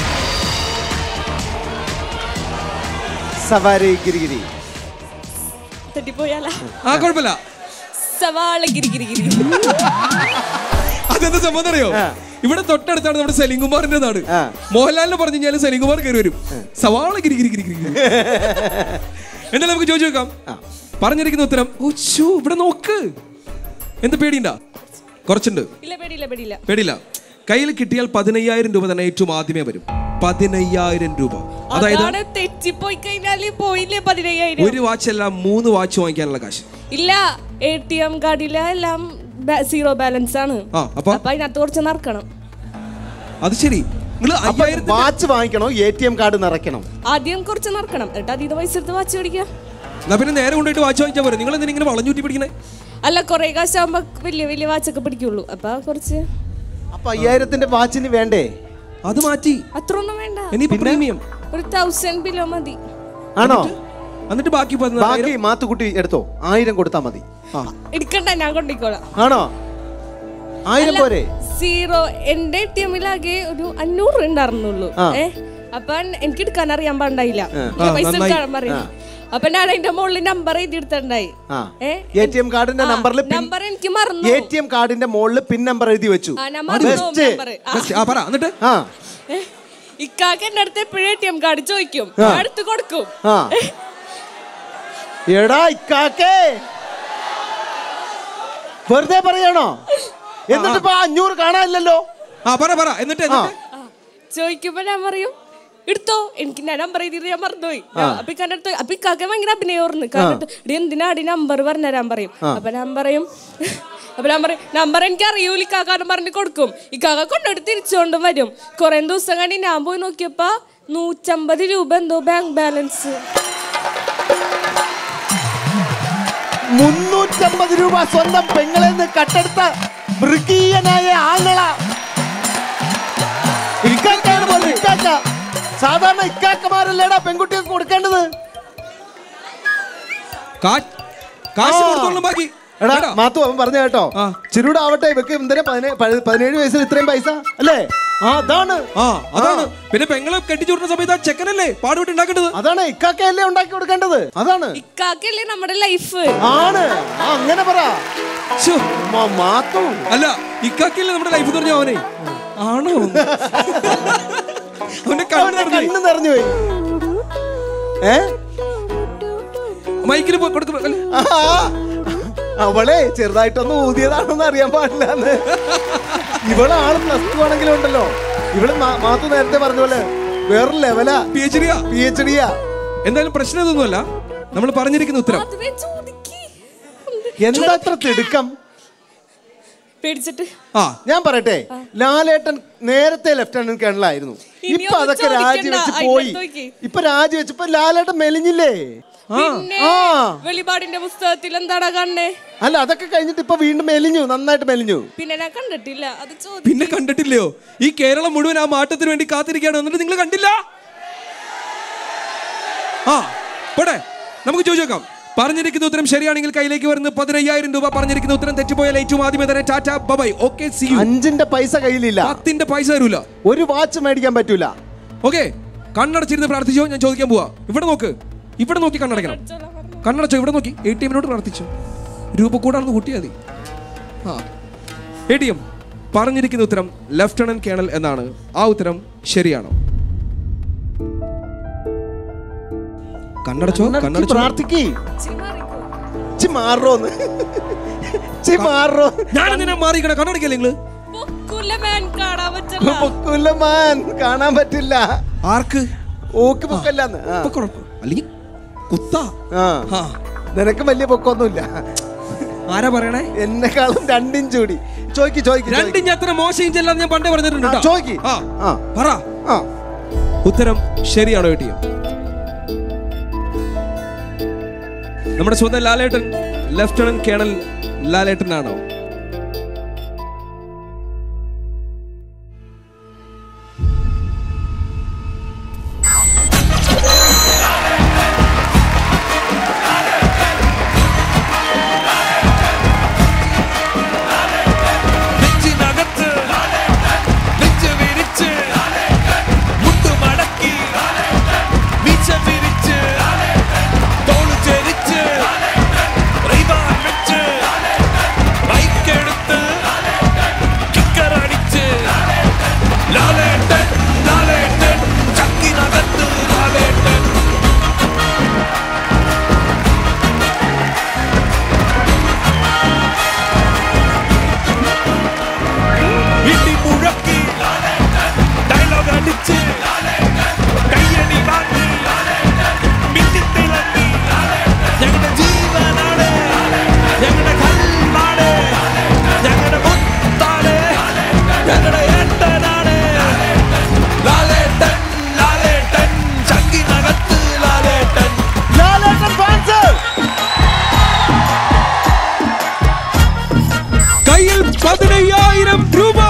S2: സവാരി ഗിരിഗിരി.
S4: തെറ്റിപ്പോയാലോ?
S1: ആ, കുഴപ്പമില്ല.
S4: സവാള ഗിരിഗിരി.
S1: അതെന്താ സംഭവം അറിയോ? ഇവിടെ തൊട്ടടുത്താണ് നമ്മുടെ സലീംകുമാറിന്റെ നാട്. മോഹൻലാലിനെ പറഞ്ഞു കഴിഞ്ഞാൽ സലീംകുമാർ കയറി വരും. സവാള ഗിരിഗിരി ഗിരിഗിരി. എന്തായാലും നമുക്ക് ചോദിച്ചു നോക്കാം. പറഞ്ഞിരിക്കുന്ന ഉത്തരം ഇവിടെ നോക്ക്. എന്ത് പേടിയുണ്ടാ? കുറച്ചുണ്ട്. പേടിയില്ല. കയ്യിൽ കിട്ടിയാൽ പതിനയ്യായിരം രൂപ തന്നെ ഏറ്റവും ആദ്യമേ വരും. പതിനയ്യായിരം രൂപ. അതായത്
S4: തെറ്റിപ്പോയി കഴിഞ്ഞാല് പോയില്ലേ പതിനയ്യായിരം.
S1: ഒരു വാച്ച് അല്ല, മൂന്ന് വാച്ച് വാങ്ങിക്കാനുള്ള കാശ്
S4: ഇല്ല. എ ടി എം കാർഡിലെ എല്ലാം സീറോ ബാലൻസ് ആണ്. അപ്പൊ അതിനകത്ത് കുറച്ച് നിറക്കണം.
S1: അത് ശരി.
S2: വാച്ച് വാങ്ങിക്കണോ എ ടി എം കാർഡ് നിറയ്ക്കണം?
S4: ആദ്യം കുറച്ച് നിറക്കണം, എന്നിട്ട് അതീത പൈസ എടുത്ത് വാച്ച് പിടിക്കാം.
S1: പിന്നെ നേരെ കൊണ്ടുപോയിട്ട് വാച്ച് വാങ്ങിച്ചാൽ പോരെ. നിങ്ങൾ എന്തിനാ വളഞ്ഞൂറ്റി പിടിക്കണേ?
S4: അല്ല, കുറെ കാശാകുമ്പോ വലിയ വലിയ വാച്ചൊക്കെ പിടിക്കുള്ളൂ. അപ്പൊ കുറച്ച്
S2: അപ്പൊ അയ്യായിരത്തിന്റെ വാച്ചിന് വേണ്ടേ?
S1: അത് മാറ്റി.
S4: അത്ര ഒന്നും വേണ്ട.
S1: പ്രീമിയം
S4: ഒരു തൗസൻഡ് ബിലോ മതി.
S2: ആണോ?
S1: എന്നിട്ട് ബാക്കി
S2: ബാക്കി മാത്തുക്കുട്ടി എടുത്തോ. ആയിരം കൊടുത്താ മതി.
S4: എടുക്കണ്ട, ഞാൻ കൊണ്ടിക്കോളാം.
S2: ആണോ? ആയിരം പോരെ?
S4: സീറോ. എന്റെ ടി എമ്മിലാകെ ഒരു അഞ്ഞൂറ് ഉണ്ടായിരുന്നുള്ളൂ. ഏ അപ്പൊ എനിക്ക് എടുക്കാൻ അറിയാൻ പാണ്ടായില്ല. പൈസ എടുക്കാൻ പറയാം. അപ്പൊ ഞാൻ അതിന്റെ മുകളിൽ നമ്പർ എഴുതി എടുത്തിട്ടുണ്ടായി.
S2: എ ടി എം കാർഡിന്റെ നമ്പറിൽ
S4: നമ്പർ എനിക്ക് മറന്നു.
S2: എ ടി എം കാർഡിന്റെ മുകളിൽ പിൻ നമ്പർ എഴുതി വെച്ചു.
S4: ഇക്കാക്ക് എന്റെ അടുത്ത് എപ്പോഴും എ ടി എം കാർഡ് ചോദിക്കും, അടുത്ത് കൊടുക്കും.
S2: എടാ ഇക്കാക്കേ, വെറുതെ പറയാണോ? എന്നിട്ട് ഇപ്പൊ അഞ്ഞൂറ് കാണാനില്ലല്ലോ.
S4: ചോദിക്കുമ്പോ ഞാൻ പറയും എടുത്തോ, എനിക്ക് ഞാൻ നമ്പർ എഴുതിയത് ഞാൻ മറന്നുപോയി. അപ്പൊ ഇക്കാന്റെ അടുത്ത് അപ്പൊ ഇക്കാക്ക ഭയങ്കര അഭിനയോർന്ന്. കാരണം എന്തിനാടി നമ്പർ പറഞ്ഞുതരാൻ പറയും. അപ്പൊ ഞാൻ പറയും അപ്പൊ ഞാൻ പറയും നമ്പർ എനിക്ക് അറിയൂല ഇക്കാക്കാന്ന് പറഞ്ഞ് കൊടുക്കും. ഇക്കാക്ക കൊണ്ടുപോയിട്ട് തിരിച്ചുകൊണ്ടും വരും. കുറെ ദിവസം കഴിഞ്ഞ് ഞാൻ പോയി നോക്കിയപ്പോ നൂറ്റമ്പത് രൂപ എന്തോ ബാങ്ക് ബാലൻസ്.
S2: മുന്നൂറ്റമ്പത് രൂപ സ്വന്തം പെങ്ങളിൽ നിന്ന് കട്ടെടുത്ത മൃഗീയനായ ആങ്ങള. ഇക്കാക്കാണ് പോലെ ഇക്കാക്ക. സാധാരണ ഇക്കാക്കമാരല്ലേടാ പെൺകുട്ടികൾക്ക് കൊടുക്കേണ്ടത്. എടാ മാത്തു അവൻ പറഞ്ഞ കേട്ടോ, ചിരൂടാവട്ടെ ഇവക്ക് എന്തിനാ പതിനേഴ് വയസ്സിൽ ഇത്രയും പൈസ അല്ലേ? ആ അതാണ്
S1: അതാണ് പിന്നെ പെങ്ങളെ കെട്ടിച്ചുവിടുന്ന സമയത്ത് ആ ചെക്കനല്ലേ പാടുപെട്ട് ഉണ്ടാക്കേണ്ടത്.
S2: അതാണ് ഇക്കാക്കയല്ലേ ഉണ്ടാക്കി കൊടുക്കേണ്ടത്. അതാണ്
S4: ഇക്കാക്കല്ലേ നമ്മുടെ ലൈഫ്.
S2: ആണ് അങ്ങനെ പറ മാത്തു.
S1: അല്ല ഇക്കാക്കല്ലേ നമ്മുടെ ലൈഫ് എന്ന് പറഞ്ഞ അവനെ ആണോ? അവന്റെ
S2: കണ്ണ് നിറഞ്ഞു പോയി. ഏ
S1: മൈക്കിൽ കൊടുക്കും.
S2: അവളെ ചെറുതായിട്ടൊന്ന് ഊതിയതാണെന്ന് അറിയാൻ പാടില്ല. ഇവളാണ് പ്ലസ് ടു ആണെങ്കിലും ഉണ്ടല്ലോ, ഇവള് മാത്തു നേരത്തെ പറഞ്ഞ പോലെ വേറൊരു ലെവലാ. പി എച്ച് ഡിയാ പി എച്ച് ഡിയാ
S1: എന്തായാലും പ്രശ്നം ഇതൊന്നുമല്ല. നമ്മൾ പറഞ്ഞിരിക്കുന്ന ഉത്തരം
S2: എന്താ അത്ര തിടുക്കം?
S4: പേടിച്ചിട്ട്.
S2: ആ ഞാൻ പറയട്ടെ, ലാലേട്ടൻ നേരത്തെ ലെഫ്റ്റനന്റ് കേണലായിരുന്നു. ഇപ്പൊ അതൊക്കെ രാജിവെച്ച് പോയി. ഇപ്പൊ രാജിവെച്ചപ്പോ ലാലേട്ടൻ മെലിഞ്ഞില്ലേ?
S4: വെളിപാടിന്റെ പുസ്തകത്തിൽ എന്താടാ കണ്ണേ?
S2: അല്ല അതൊക്കെ കഴിഞ്ഞിട്ട് ഇപ്പൊ വീണ്ടും മെലിഞ്ഞു, നന്നായിട്ട് മെലിഞ്ഞു.
S4: പിന്നെ ഞാൻ കണ്ടിട്ടില്ല. അത്
S1: പിന്നെ കണ്ടിട്ടില്ലയോ? ഈ കേരളം മുഴുവൻ ആ മാറ്റത്തിന് വേണ്ടി കാത്തിരിക്കുകയാണ്. എന്നിട്ട് നിങ്ങൾ കണ്ടില്ല? ആ പോട്ടെ, നമുക്ക് ചോദിച്ചേക്കാം. പറഞ്ഞിരിക്കുന്ന ഉത്തരം ശരിയാണെങ്കിൽ കയ്യിലേക്ക് വരുന്ന പതിനയ്യായിരം രൂപ. പറഞ്ഞിരിക്കുന്ന ഉത്തരം തെറ്റിപ്പോയാൽ ഏറ്റവും ആദ്യമേ തന്നെ tata bye. Okay, see you.
S2: അഞ്ചിന്റെ പൈസ കയ്യിലില്ല,
S1: പത്തിന്റെ പൈസ തരൂല,
S2: ഒരു വാച്ച് മേടിക്കാൻ പറ്റൂല.
S1: ഓക്കെ, കണ്ണടച്ചിരുന്ന് പ്രാർത്ഥിച്ചോ. ഞാൻ ചോദിക്കാൻ പോവാ. ഇവിടെ നോക്ക്, ഇവിടെ നോക്കി കണ്ണടയ്ക്കണം. കണ്ണടച്ചോ, ഇവിടെ നോക്കി. എ ടി എമ്മിനോട് പ്രാർത്ഥിച്ചു, രൂപ കൂടാണെന്ന് കൂട്ടിയാൽ മതി. ആ എ ടി എം. പറഞ്ഞിരിക്കുന്ന ഉത്തരം ലഫ്റ്റനന്റ് കേണൽ എന്നാണ്. ആ ഉത്തരം ശരിയാണോ? കണ്ണടച്ചോ, കണ്ണടച്ചോ,
S2: പ്രാർത്ഥിക്കേ.
S1: ഞാനെന്തിനാ മാറിക്കണ? കണ്ണടക്കല്ലേ നിങ്ങള്?
S2: കാണാൻ പറ്റില്ല.
S1: ആർക്ക്?
S2: ഓക്ക് പൊക്കല്ലാന്ന്.
S1: അല്ലെങ്കിൽ കുത്താ.
S2: നിനക്ക് വലിയ പൊക്കൊന്നുമില്ല.
S1: ആരാ പറയണേ?
S2: എന്നെക്കാളും രണ്ടിഞ്ച് കൂടി. ചോദിക്ക് ചോദിക്ക്.
S1: രണ്ടിഞ്ച് അത്ര മോശം ഇഞ്ചല്ലാന്ന് ഞാൻ പണ്ടേ പറഞ്ഞിട്ടുണ്ട്.
S2: ചോദിക്ക്.
S1: പറ, ഉത്തരം ശരിയാണോ? A T M. നമ്മുടെ സ്വന്തം ലാലേട്ടൻ ലഫ്റ്റനന്റ് കേണൽ ലാലേട്ടൻ ആണോ? പതിനയ്യായിരം രൂപ.